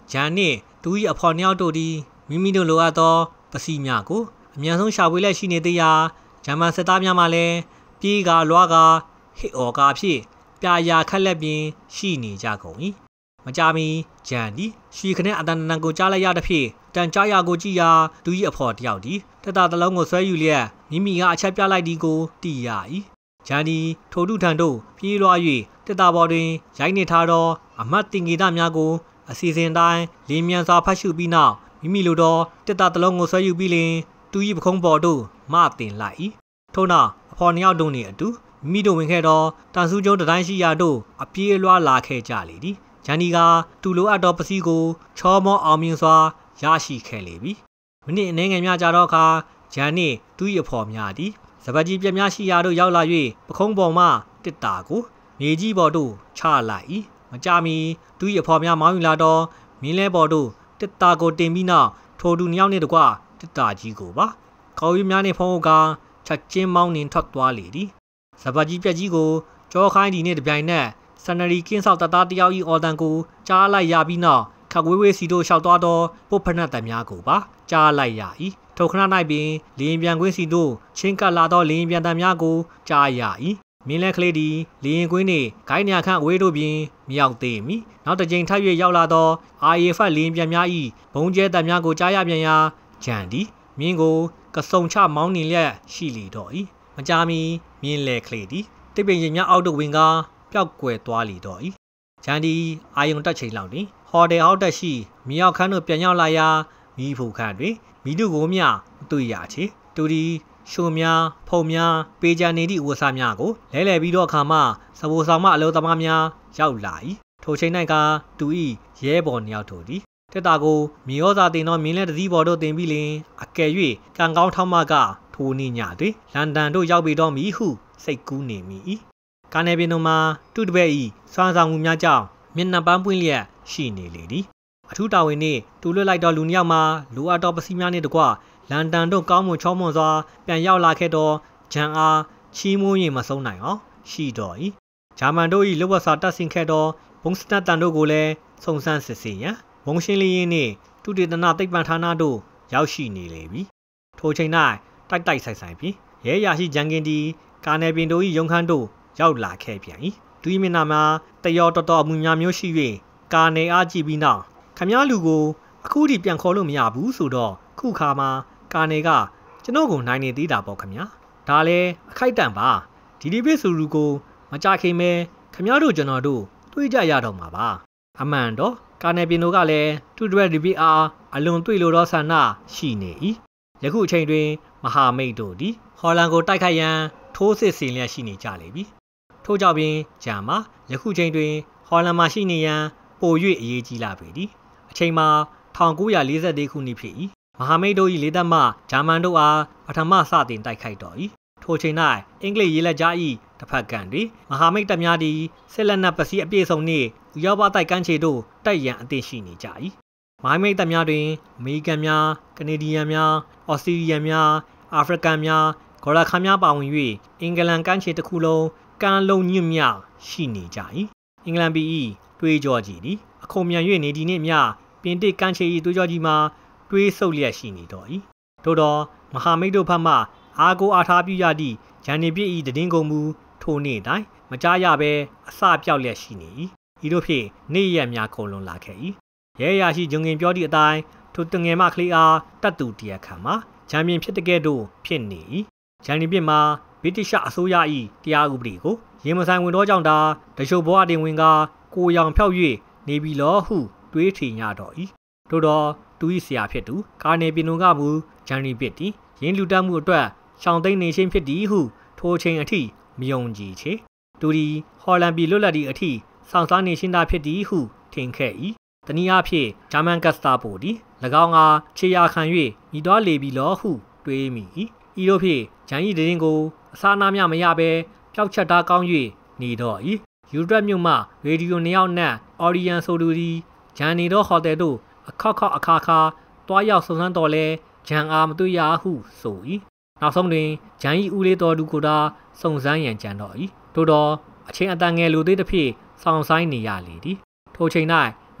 ဂျန်နှင့်တူ၏အဖော်နှစ်ယောက်တို့သည်မိမိတို့လိုအပ်သောပစ္စည်းများကိုအမြန်ဆုံးရှာဖွေလျက်ရှိနေသေးရာဂျာမန်စစ်သားများမှလည်းပြေးကာလွားကာဟစ်အော်ကာဖြင့်ပြာရာခက်လက်ပင်ရှိနေကြကုန်၏မကြာမီဂျန်သည်ရွှေခနဲ့အတန်တန်ကိုကြားလိုက်ရသဖြင့်တန်ကြားရာကိုကြည့်ရာသူ၏အဖော်တယောက်သည်တက်တာတလုံးကိုဆွဲယူလျက်မိမိကအချက်ပြလိုက်သည်ကိုသိရ၏ဂျန်သည်ထိုထုထံသို့ပြေးလွှား၍တက်တာပေါ်တွင်ရိုက်နှင့်ထားသောအမတ်တင်ဂီတများကိုအစီအစဉ်တိုင်းလင်းမြန်စွာဖတ်ရှုပြီးနောက်မိမိလိုသောတက်တာတလုံးကိုဆွဲယူပြီးလျှင်သူ၏ပခုံးပေါ်သို့မတင်လိုက်၏ထို့နောက်အဖော်နှစ်ယောက်တို့နှင့်အတူမိမိတို့ဝင်ခဲ့သောတန်ဆူးကျုံတတိုင်းရှိရာသို့အပြေးလွှားလာခဲ့ကြလေသည်ဂျန်ဒီကသူလိုအပ်သောပစ္စည်းကိုချောမောအောင်မြင်စွာရရှိခဲ့လေပြီမိနစ်အနည်းငယ်များကြာသောအခါဂျန်နှင့်သူ၏အဖော်များသည်စပတ်ကြီးပြက်များရှိရာသို့ရောက်လာ၍ပခုံးပေါ်မှတစ်တာကိုမြေကြီးပေါ်သို့ချလိုက်၏မကြာမီသူ၏အဖော်များမောင်းယူလာသောမင်းလဲပေါ်သို့တစ်တာကိုတင်ပြီးနောက်ထိုသူနှစ်ယောက်နှင့်တကွတစ်တာကြီးကိုပါကော်ရီများနှင့်ဖုံးအုပ်ကာချက်ချင်းမောင်းနှင်ထွက်သွားလေသည်စပတ်ကြီးပြက်ကြီးကိုကြောခိုင်းဒီနှင့်တပြိုင်နက်စန္ဒရီကင်းဆောက်တသားတယောက်၏အော်တန်ကိုကြားလိုက်ရပြီးနောက်ခက်ဝေးဝေးစီတို့လျှောက်သွားသောပုတ်ဖနက်တံများကိုပါကြားလိုက်ရ၏ထိုခဏ၌ပင်လင်းပြန်ကွင်းစီတို့ချင်းကပ်လာသောလင်းပြန်တံများကိုကြားရ၏မင်းလဲကလေးသည်လင်းကွင်းနှင့်ဂိုင်းညာခန့်အဝေးတို့ပြင်မြောက်သေးမီနောက်တစ်ကြိမ်ထပ်၍ရောက်လာသောအာရီဖတ်လင်းပြန်များ၏ဘုံကျဲတံများကိုကြားရပြန်ရာဂျန်သည်မြင်းကိုကစုံချမောင်းနှင်လျက်ရှိလေတော့၏မကြာမီမြင်းလဲကလေးသည်တိပင်ရင်များအောက်သို့ဝင်ကာပျောက်ကွယ်သွားလေတော့၏ဂျန်ဒီအာယုံတက်ချိန်လောက်တွင်ဟော်တယ်အောက်တက်ရှိမြေအောက်ခန်းသို့ပြန်ရောက်လာရာမီးဖိုခန့်တွင်မိတို့ကိုမျှမတွေ့ရချေတူဒီရှိုများဖုံများပေးကြနေသည့်ဝဆများကိုလဲလှယ်ပြီးတော့အခါမှစပိုးဆောင်မအလုံးသမားများရောက်လာ၏ထိုချိန်၌ကသူ၏ရဲဘော်နှစ်ယောက်တို့သည်တက်တာကိုမြေဩဇာတင်သောမင်းလက်တစည်းပေါ်တို့တင်ပြီးလျှင်အကယ်၍ကံကောင်းထောက်မကထိုနေ့ညတွင်လန်ဒန်တို့ရောက်ပြီးတော့မီဟုစိတ်ကူးနေမိ၏ကာနယ်ပင်တို့မှာတူတပည့်၏စွမ်းဆောင်မှုများကြောင့်မျက်နှာပန်းပွင့်လျက်ရှိနေလေသည်အထူးတာဝန်နှင့်တူလွတ်လိုက်သောလူနှစ်ယောက်မှာလိုအပ်သောပစ္စည်းများနှင့်တကွလန်ဒန်တို့ကောင်းမွန်ချောမွန်စွာပြန်ရောက်လာခဲ့သောဂျန်အားချီးမွမ်းရင်မဆုံးနိုင်အောင်ရှိတော်၏ဂျာမန်တို့၏လှုပ်ဝက်စွာတပ်ဆင်ခဲ့သောဘုံစနတ်တန်တို့ကိုလည်းစုံစမ်းစစ်ဆေးရန်ဘုံရှင်းလင်းရေးနှင့်တူတေသနာသိပ္ပံဌာနတို့ရောက်ရှိနေလေပြီထိုချိန်၌တိုက်တိုက်ဆိုင်ဆိုင်ဖြင့်ရဲရရှိဂျန်ကင်ဒီကာနယ်ပင်တို့၏ရုံခန်းတို့ရောက်လာခဲ့ပြန်၏ဒူးမျက်နှာမှာတယောတော်တော်အမှုများမျိုးရှိ၍ကာနယ်အားကြည့်ပြီးနောက်ခမားလူကိုအခုထိပြန်ခေါ်လို့မရဘူးဆိုတော့ခုခါမှာကာနယ်ကကျွန်တော်ကိုနိုင်နေသေးတာပေါ့ခမားဒါလည်းအခိုက်တန့်ပါဒီဒီပစ်ဆိုလူကိုမကြခင်ပဲခမားတို့ကျွန်တော်တို့တွေးကြရတော့မှာပါအမှန်တော့ကာနယ်ပင်တို့ကလည်းတူတွဲဒီပစ်အားအလွန်တွေ့လို့တော့ဆန္ဒရှိနေ၏ယခုအချိန်တွင်မဟာမိတ်တို့သည်ဟော်လန်ကိုတိုက်ခိုက်ရန်ထိုးစစ်ဆင်လျက်ရှိနေကြလေပြီထို့ကြောင့်ပင်ဂျန်မှာယခုချိန်တွင်ဟော်လန်မှာရှိနေရန်ပို၍အရေးကြီးလာပေသည်အချိန်မှာ၁၉၄၄ခုနှစ်ဖြစ်၏မဟာမိတ်တို့၏လေးသက်မှဂျာမန်တို့အားပထမစတင်တိုက်ခိုက်တော်၏ထိုချိန်၌အင်္ဂလိပ်ရေလက်ကြား၏တစ်ဖက်ကံတွင်မဟာမိတ်တပ်များသည်ဆက်လက်နက်ပစီအပြည့်စုံနှင့်ဥရောပတိုက်ကမ်းခြေတို့တိုက်ရန်အသင့်ရှိနေကြ၏မဟာမိတ်တပ်များတွင်အမေရိကန်များကနေဒီယန်များအော်စတြေးလျများအာဖရိကန်များဂေါ်ရာခါများပါဝင်၍အင်္ဂလန်ကမ်းခြေတစ်ခုလုံးကမ်းလုံးညွတ်မြရှိနေကြ၏အင်္ဂလန်ပြည်၏တွေးကြောကြီးသည်အခုံမြန်၍နေဒီနှင့်မြပြင်တစ်ကမ်းခြေ၏တွေးကြောကြီးမှာတွေးဆုပ်လျက်ရှိနေတော့၏ထို့သောမဟာမိတ်တို့ဘက်မှအားကိုအားထားပြုရသည့်ဂျန်နေပြည့်၏တည်င်းကုန်မူထိုနေ့တိုင်းမကြားရဘဲအစပြောက်လျက်ရှိနေ၏ဤတို့ဖြင့်နေ့ရက်များခုံလွန်လာခဲ့၏ရဲရရှိဂျုံငင်ပြောသည့်အတိုင်းထိုတငယ်မကလေးအားတတ်သူတရားခံမှာဂျန်မြင်ဖြစ်တဲ့ကဲ့သို့ဖြစ်နေ၏ဂျန်နေပြစ်မှာဗြိတိရှအစိုးရ၏တရားဥပဒေကိုရင်မဆိုင်ဝင်သောကြောင့်သာတချို့ဘဝတင်ဝင်ကကိုရောင်ဖြောက်၍နေပြီလောဟုတွေးထင်ရတော့၏ထို့သောသူ၏ဆရာဖြစ်သူကာနယ်ပင်တို့ကမူဂျန်နီပစ်သည်ရင်းလူတက်မှုအတွက်ရှောင်သိမ်းနေခြင်းဖြစ်သည်ဟုထိုချိန်အထိမယုံကြည်ချေသူသည်ဟော်လန်ပြည်လွတ်လပ်သည့်အထိဆောင်စားနေရှင်းသာဖြစ်သည်ဟုထင်ခဲ့၏တနည်းအားဖြင့်ဂျာမန်ကတ်စတာပိုသည်၎င်းအားခြေရာခံ၍မိသွားလေပြီလောဟုတွေးမိ၏ဤတို့ဖြင့်ဂျန်၏တည်င်းကိုအစားနာများမရဘဲပျောက်ချက်သားကောင်း၍နေတော့၏ယူဒရက်မြို့မှရေဒီယိုနှစ်ယောက်နှင့်အော်ရီယန်ဆိုသူသည်ဂျန်နေသောဟိုတယ်သို့အခါခါအခါခါတွားရောက်စုံစမ်းတော်လဲဂျန်အားမတွေ့ရဟုဆို၏နောက်ဆုံးတွင်ဂျန်၏ဦးလေးတော်သူကိုသာစုံစမ်းရန်ကြံတော့၏ထို့သောအချင်းအတန်ငယ်လူသေးတစ်ဖြင့်ဆောင်ဆိုင်နေရလေသည်ထိုချိန်၌မ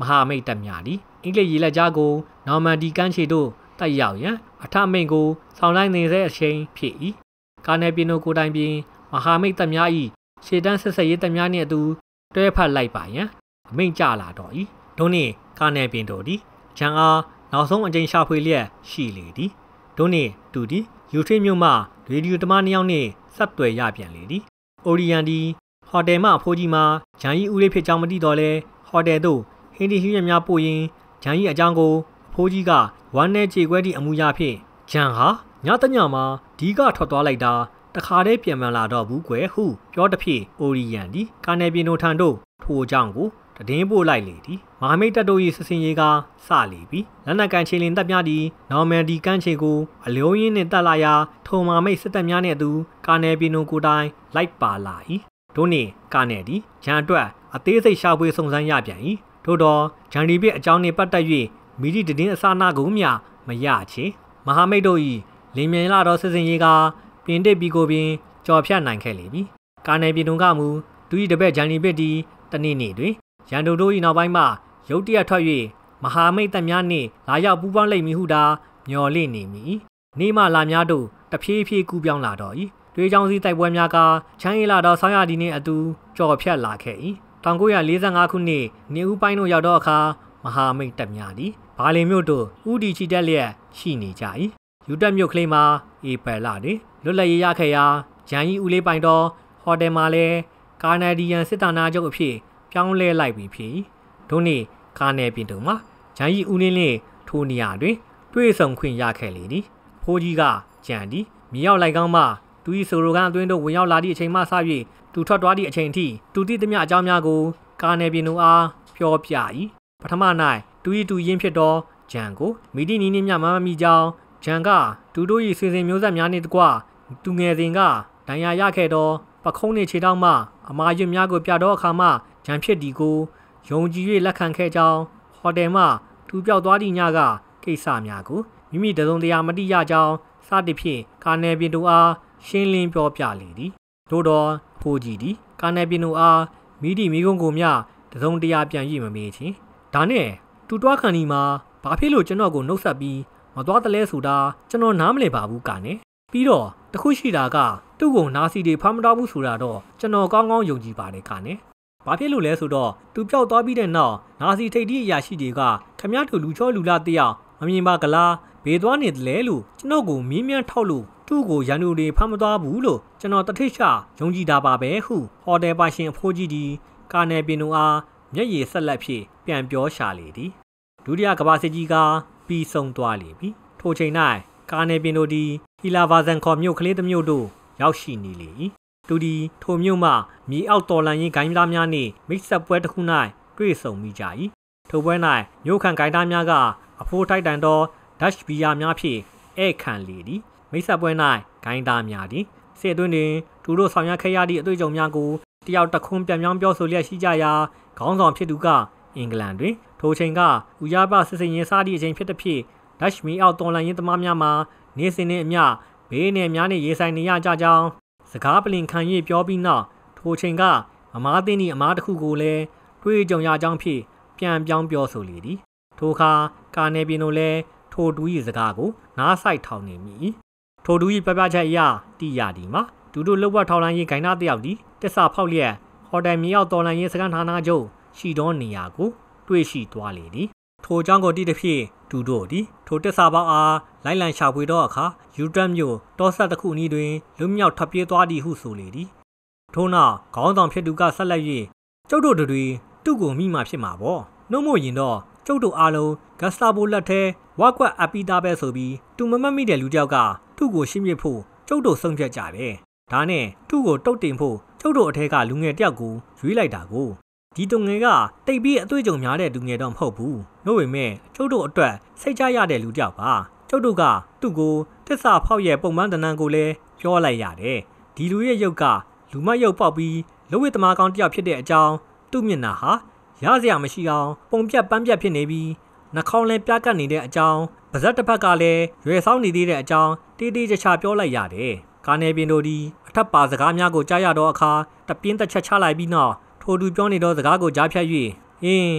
ဟာမိတ်တပ်များသည်အင်္ဂလိပ်ရေလက်ကြားကိုနော်မန်ဒီကမ်းခြေသို့တိုက်ရောက်ရန်အထမိန်ကိုဆောင်လိုက်နေတဲ့အချိန်ဖြစ်၏ကာနယ်ပီနိုကိုတိုင်ပြင်မဟာမိတ်တပ်များ၏ရှေ့တန်းဆက်ဆက်ရေးတပ်များနှင့်အတူတွဲဖက်လိုက်ပါရန်အမိန့်ကျလာတော့၏ဒုနှင့်ကာနယ်ပင်တို့သည်ဂျန်အားနောက်ဆုံးအကြိမ်ရှာဖွေလျက်ရှိလေသည်ဒုနှင့်တူသည်ယူထရစ်မြို့မှရေဒီယိုတမနှစ်ယောက်နှင့်ဆက်သွယ်ရပြန်လေသည်အိုရီယန်သည်ဟိုတယ်မှအဖိုးကြီးမှာဂျန်ကြီးဦးလေးဖြစ်ကြောင်းမသိတော့လဲဟိုတယ်သို့ဟင်းဒီဟင်းရများပို့ရင်ဂျန်ကြီးအကြောင်းကိုအဖိုးကြီးကဝမ်းနဲ့ကြေခွဲသည့်အမူအရာဖြင့်ဂျန်ဟာညတညမှာဒီကထွက်သွားလိုက်တာတခါတည်းပြန်မလာတော့ဘူးကွယ်ဟုပြောသဖြင့်အိုရီယန်သည်ကာနယ်ပင်တို့ထံသို့ထိုအကြောင်းကိုတည်င်းပို့လိုက်လေသည်မဟာမိတ်တပ်တို့၏စစ်စင်ရေးကစလေပြီလက်နက်ကန်ခြေလင်တပ်များသည်နော်မန်ဒီကမ်းခြေကိုအလုံးရင်းနှင့်တက်လာရာထုံမာမိတ်စစ်တပ်များနှင့်အတူကာနယ်ပင်တို့ကိုတိုင်လိုက်ပါလာ၏တို့နှင့်ကာနယ်သည်ဂျန်အတွက်အသေးစိတ်ရှာဖွေစုံစမ်းရပြန်၏ထို့သောဂျန်ဒီပစ်အကြောင်းနှင့်ပတ်သက်၍မိသည့်တည်င်းအစနာကိုမျှမရချေမဟာမိတ်တို့၏လင်မြန်လာသောစစ်စင်ရေးကပင်တစ်ပြီးကိုပင်ကြော်ဖြတ်နိုင်ခဲ့လေပြီကာနယ်ပင်တို့ကမူသူ၏တပည့်ဂျန်ဒီပစ်သည်တနေ့နေ့တွင်ရန်တို့တို့၏နောက်ပိုင်းမှရုတ်တရက်ထွက်၍မဟာမိတ်တပ်များနှင့်လာရောက်ပူးပေါင်းလိမ့်မည်ဟုသာမျှော်လင့်နေမည်နေ့မှလာများတို့တဖြည်းဖြည်းကူးပြောင်းလာတော့၏တွေးချောင်းစည်းတိုက်ပွဲများကချမ်းအေးလာသောဆောင်းရာသီနှင့်အတူကြော်ဖြတ်လာခဲ့၏၁၉၄၅ခုနှစ်နေဦးပိုင်းတို့ရောက်တော့အခါမဟာမိတ်တပ်များသည်ဘာလင်မြို့သို့ဦးတီချီတက်လျက်ရှိနေကြ၏ယူတက်မြို့ကလေးမှာဧပြီလတွင်လွတ်လပ်ရေးရခဲ့ရာဂျန်ကြီးဦးလေးပိုင်တော်ဟိုတယ်မှာလည်းကာနာဒီယန်စစ်တပ်နာချုပ်အဖြစ်ပြောင်းလဲလိုက်ပြီဖြစ်ဒုနှင့်ကာနယ်ပင်တို့မှာဂျန်ကြီးဦးလင်းနှင့်ထိုနေရာတွင်တွေ့ဆုံခွင့်ရခဲ့လေသည်ဖိုးကြီးကဂျန်သည်မြေရောက်လိုက်ကောင်းမှသူ၏ဆိုရိုကန်အတွင်းသို့ဝင်ရောက်လာသည့်အချိန်မှစ၍သူထွက်သွားသည့်အချိန်ထိသူသည့်သမျှအကြောင်းများကိုကာနယ်ပင်တို့အားပြောပြ၏ပထမ၌သူ၏သူရင်းဖြစ်သောဂျန်ကိုမိတိနီနှင့်မျှမမမိကြောင်းဂျန်ကသူတို့၏ဆွေစဉ်မျိုးဆက်များနှင့်တကွသူငယ်စဉ်ကဒဏ်ရာရခဲ့သောပခုံးနှင့်ခြေထောက်မှအမာရွတ်များကိုပြသောအခါမှဂျန်ဖြစ်ဒီကိုယုံကြည်၍လက်ခံခဲ့ကြောင်းဟိုတယ်မှသူပြောက်သွားသည့်ညကကိစ္စများကိုမိမိတစုံတရာမတိရကြောင်းစသည်ဖြင့်ကာနယ်ပင်တို့အားရှင်းလင်းပြောပြလေသည်သို့သောဖိုးကြီးသည်ကာနယ်ပင်တို့အားမိသည့်မိကုံးကိုမျှတစုံတရာပြန်၍မမေးချင်ဒါနဲ့သူတွားခံဒီမှာဘာဖြစ်လို့ကျွန်တော်ကိုနှုတ်ဆက်ပြီးမသွားတလဲဆိုတာကျွန်တော်နားမလည်ပါဘူးကာနဲ့ပြီးတော့တခုရှိတာကသူ့ကိုနာစီတွေဖမ်းမတော့ဘူးဆိုတာတော့ကျွန်တော်ကောင်းကောင်းယုံကြည်ပါတယ်ကာနဲ့ဘာဖြစ်လို့လဲဆိုတော့သူပျောက်သွားပြီးတဲ့နောက်နာစီထိပ်တီးအရာရှိတွေကခမည်းတော်လူချောလူလာတယောက်မမြင်ပါကလားဘေးသွားနေတယ်လေလို့ကျွန်တော်ကိုမင်းမြန်းထောက်လို့သူ့ကိုရန်သူတွေဖမ်းမသွားဘူးလို့ကျွန်တော်တထိတ်ချယုံကြည်တာပါပဲဟုဟိုတယ်ပိုင်ရှင်အဖိုးကြီးဒီကာနယ်ပင်တို့အားမျက်ရည်ဆက်လက်ဖြင့်ပြန်ပြောရှာလေသည်ဒုတိယကမ္ဘာစစ်ကြီးကပြီးဆုံးသွားလေပြီထိုချိန်၌ကာနယ်ပင်တို့သည်ဟီလာဗာဇန်ခေါ်မြို့ကလေးတစ်မြို့သို့ရောက်ရှိနေလေ၏သူသည်ထိုမြို့မှမြေအောက်တော်လန်ရင်ဂိုင်းသားများနှင့်မိတ်ဆက်ပွဲတစ်ခု၌တွေ့ဆုံမိကြ၏ထိုပွဲ၌မြို့ခံဂိုင်းသားများကအဖိုးထိုက်တန်သောဒတ်ဘီယာများဖြင့်ဧည့်ခံလေသည်မိတ်ဆက်ပွဲ၌ဂိုင်းသားများသည်စစ်အတွင်းတွင်သူတို့ဆောင်ရွက်ခဲ့ရသည့်အတွေ့အကြုံများကိုတယောက်တစ်ခွန်းပြန်ပြောင်းပြောဆိုလျက်ရှိကြရာခေါင်းဆောင်ဖြစ်သူကအင်္ဂလန်တွင်ထိုချိန်ကဥရောပစစ်စင်ရေးစားသည့်အချိန်ဖြစ်သည်ဖြင့်ဒတ်မီအောက်တော်လန်ရင်သမားများမှာနေစဉ်နှင့်အမျှဘေးနယ်များနှင့်ရေဆိုင်နေရကြကြောင်းစကားပလင်ခံ၍ပြောပြီးနောက်ထိုချိန်ကမမားသိန်း၏အမားတစ်ခုကိုလည်းတွေ့ကြုံရကြောင်းဖြင့်ပြန်ပြောင်းပြောဆိုလေသည်ထိုအခါကာနယ်ပင်တို့လည်းထိုတူ၏စကားကိုနားဆိုင်ထောင်နေမိထိုတူ၏ပြပြချက်အရတိရသည်မှာသူတို့လှုပ်ဝက်ထောင်လိုင်းရေးဂိုင်းသားတယောက်သည်တစ္ဆာဖောက်လျက်ဟိုတယ်မြေအောက်တော်လန်ရေးစကန်ဌာနချုပ်ရှိသောနေရာကိုတွေ့ရှိသွားလေသည်ထိုအကြောင်းကိုတိတစ်ဖြင့်သူတို့သည်ထိုတစ္ဆာပေါက်အားလိုက်လံရှာဖွေသောအခါယူတက်မြို့တောဆက်တစ်ခုအနီးတွင်လွမြောက်ထပ်ပြေးသွားသည်ဟုဆိုလေသည်ထို့နောက်ခေါင်းဆောင်ဖြစ်သူကဆက်လက်၍ကျုပ်တို့တွေသူ့ကိုမိမှဖြစ်မှာပေါ့နှုတ်မို့ရင်တော့ကျုပ်တို့အားလုံးဂက်စတာဘိုလက်ထဲဝါကွက်အပီတာပဲဆိုပြီးသူမမတ်မိတဲ့လူတစ်ယောက်ကသူ့ကိုရှင်းပြဖို့ကျုပ်တို့ဆုံးဖြတ်ကြတယ်ဒါနဲ့သူ့ကိုတုတ်တင်ဖို့ကျုပ်တို့အထက်ကလူငယ်တစ်ယောက်ကိုရွေးလိုက်တာကိုဒီတုံငယ်ကတိတ်ပြီးအသွေးကြုံများတဲ့လူငယ်တော့မဟုတ်ဘူး။လို့ပေမဲ့ကျုပ်တို့အတွက်စိတ်ချရတဲ့လူတစ်ယောက်ပါ။ကျုပ်တို့ကသူ့ကိုတစ္ဆာဖောက်ရဲ့ပုံမှန်တဏ္ဍန်ကိုလည်းပြောလိုက်ရတယ်။ဒီလူရဲ့ရုပ်ကလူမရုပ်ပေါက်ပြီးလူဝိသမားကောင်းတစ်ယောက်ဖြစ်တဲ့အကြောင်းသူ့မျက်နှာဟာရစရာမရှိအောင်ပုံပြက်ပန်းပြက်ဖြစ်နေပြီးနှာခေါင်းလည်းပြားကပ်နေတဲ့အကြောင်းပါဇက်တစ်ဖက်ကလည်းရွယ်ဆောင်နေသေးတဲ့အကြောင်းတေးသေးချာချာပြောလိုက်ရတယ်။ကာနယ်ပင်တို့ဒီအထက်ပါစကားများကိုကြားရတော့အခါတပြင်းတစ်ချက်ချလိုက်ပြီးနောက်ထိုသူပြောနေသောစကားကိုကြားဖြတ်၍အင်း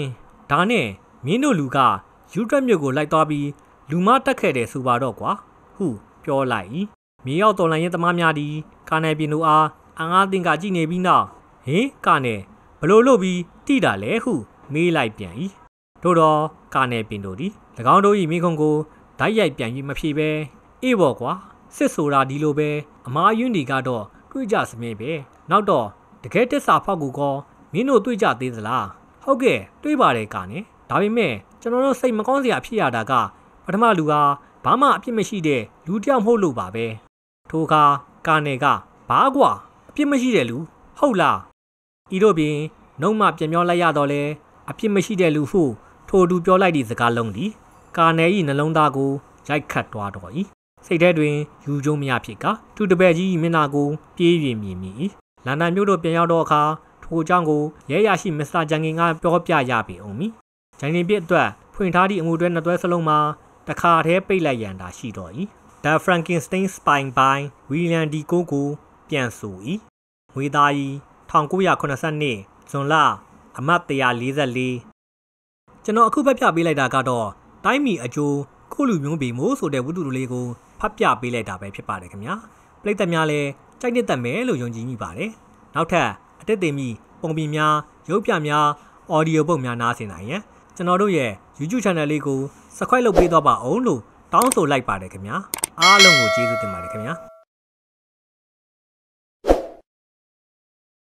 ဒါနဲ့မင်းတို့လူကယူဒရက်မြို့ကိုလိုက်သွားပြီးလူမတက်ခဲ့တယ်ဆိုပါတော့ကွာဟုပြောလိုက်၏မြေရောက်တော်လန်ရင်သမားများသည်ကာနယ်ပြင်တို့အားအငားတင်ကကြည့်နေပြီးနောက်ဟင်ကာနယ်ဘလို့လို့ပြီးတိတာလဲဟုမေးလိုက်ပြန်၏တို့တော့ကာနယ်ပြင်တို့သည်၎င်းတို့၏မိခုံကိုဓာတ်ရိုက်ပြန်၍မဖြေပဲအေးပေါ့ကွာစစ်ဆိုတာဒီလိုပဲအမားယွန်းဒီကတော့တွေ့ကြစမြဲပဲနောက်တော့တကယ်တစ္ဆာဖောက်ကူကောမင်းတို့တွေ့ကြသေးသလားဟုတ်ကဲ့တွေ့ပါတယ်ကာနယ်ဒါပေမဲ့ကျွန်တော်တို့စိတ်မကောင်းစရာဖြစ်ရတာကပထမလူကဘာမှအပြစ်မရှိတဲ့လူတစ်ယောက်မဟုတ်လို့ပါပဲထိုအခါကာနယ်ကဘာကွာအပြစ်မရှိတဲ့လူဟုတ်လားဤတို့ပြင်နှုတ်မှပြန်ပြောလိုက်ရတော့လဲအပြစ်မရှိတဲ့လူဟုထိုသူပြောလိုက်သည့်စကားလုံးသည်ကာနယ်၏နှလုံးသားကိုရိုက်ခတ်သွားတော့၏စိတ်ထဲတွင်ယူကျုံမရဖြစ်ကသူတပည့်ကြီးမျက်နှာကိုပြေးရင်မြင်မိ၏လန်ဒန်မြို့တို့ပြန်ရောက်တော့အခါထိုအကြောင်းကိုရဲရရှိမစ္စတာဂျန်ကင်ကပြောပြရပေအောင်မီဂျန်ကင်ပြစ်အတွက်ဖွင့်ထားသည့်အမှုတွဲနှစ်တွဲစလုံးမှာတခါတည်းပိတ်လိုက်ရန်သာရှိတော့၏The Frankenstein Spy by William D. Coe ကိုပြန်ဆို၏ငွေသား၏၁၉၇၂ဇွန်လအမှတ်၁၄၄ကျွန်တော်အခုဖတ်ပြပေးလိုက်တာကတော့တိုင်းမီအကျိုးခုလူမျိုးပေမို့ဆိုတဲ့ဝတ္ထုလေးကိုဖတ်ပြပေးလိုက်တာပဲဖြစ်ပါတယ်ခင်ဗျာပရိသတ်များလည်းကြိုက်နှစ်သက်မယ်လို့ယုံကြည်မိပါတယ်နောက်ထပ်အသက်တင်မီပုံပြင်များရုပ်ပြများ audio ပုံများနားဆင်နိုင်ရန်ကျွန်တော်တို့ရဲ့ YouTube channel လေးကို subscribe လုပ်ပေးတော့ပါအောင်လို့တောင်းဆိုလိုက်ပါတယ်ခင်ဗျာအားလုံးကိုကျေးဇူးတင်ပါတယ်ခင်ဗျာ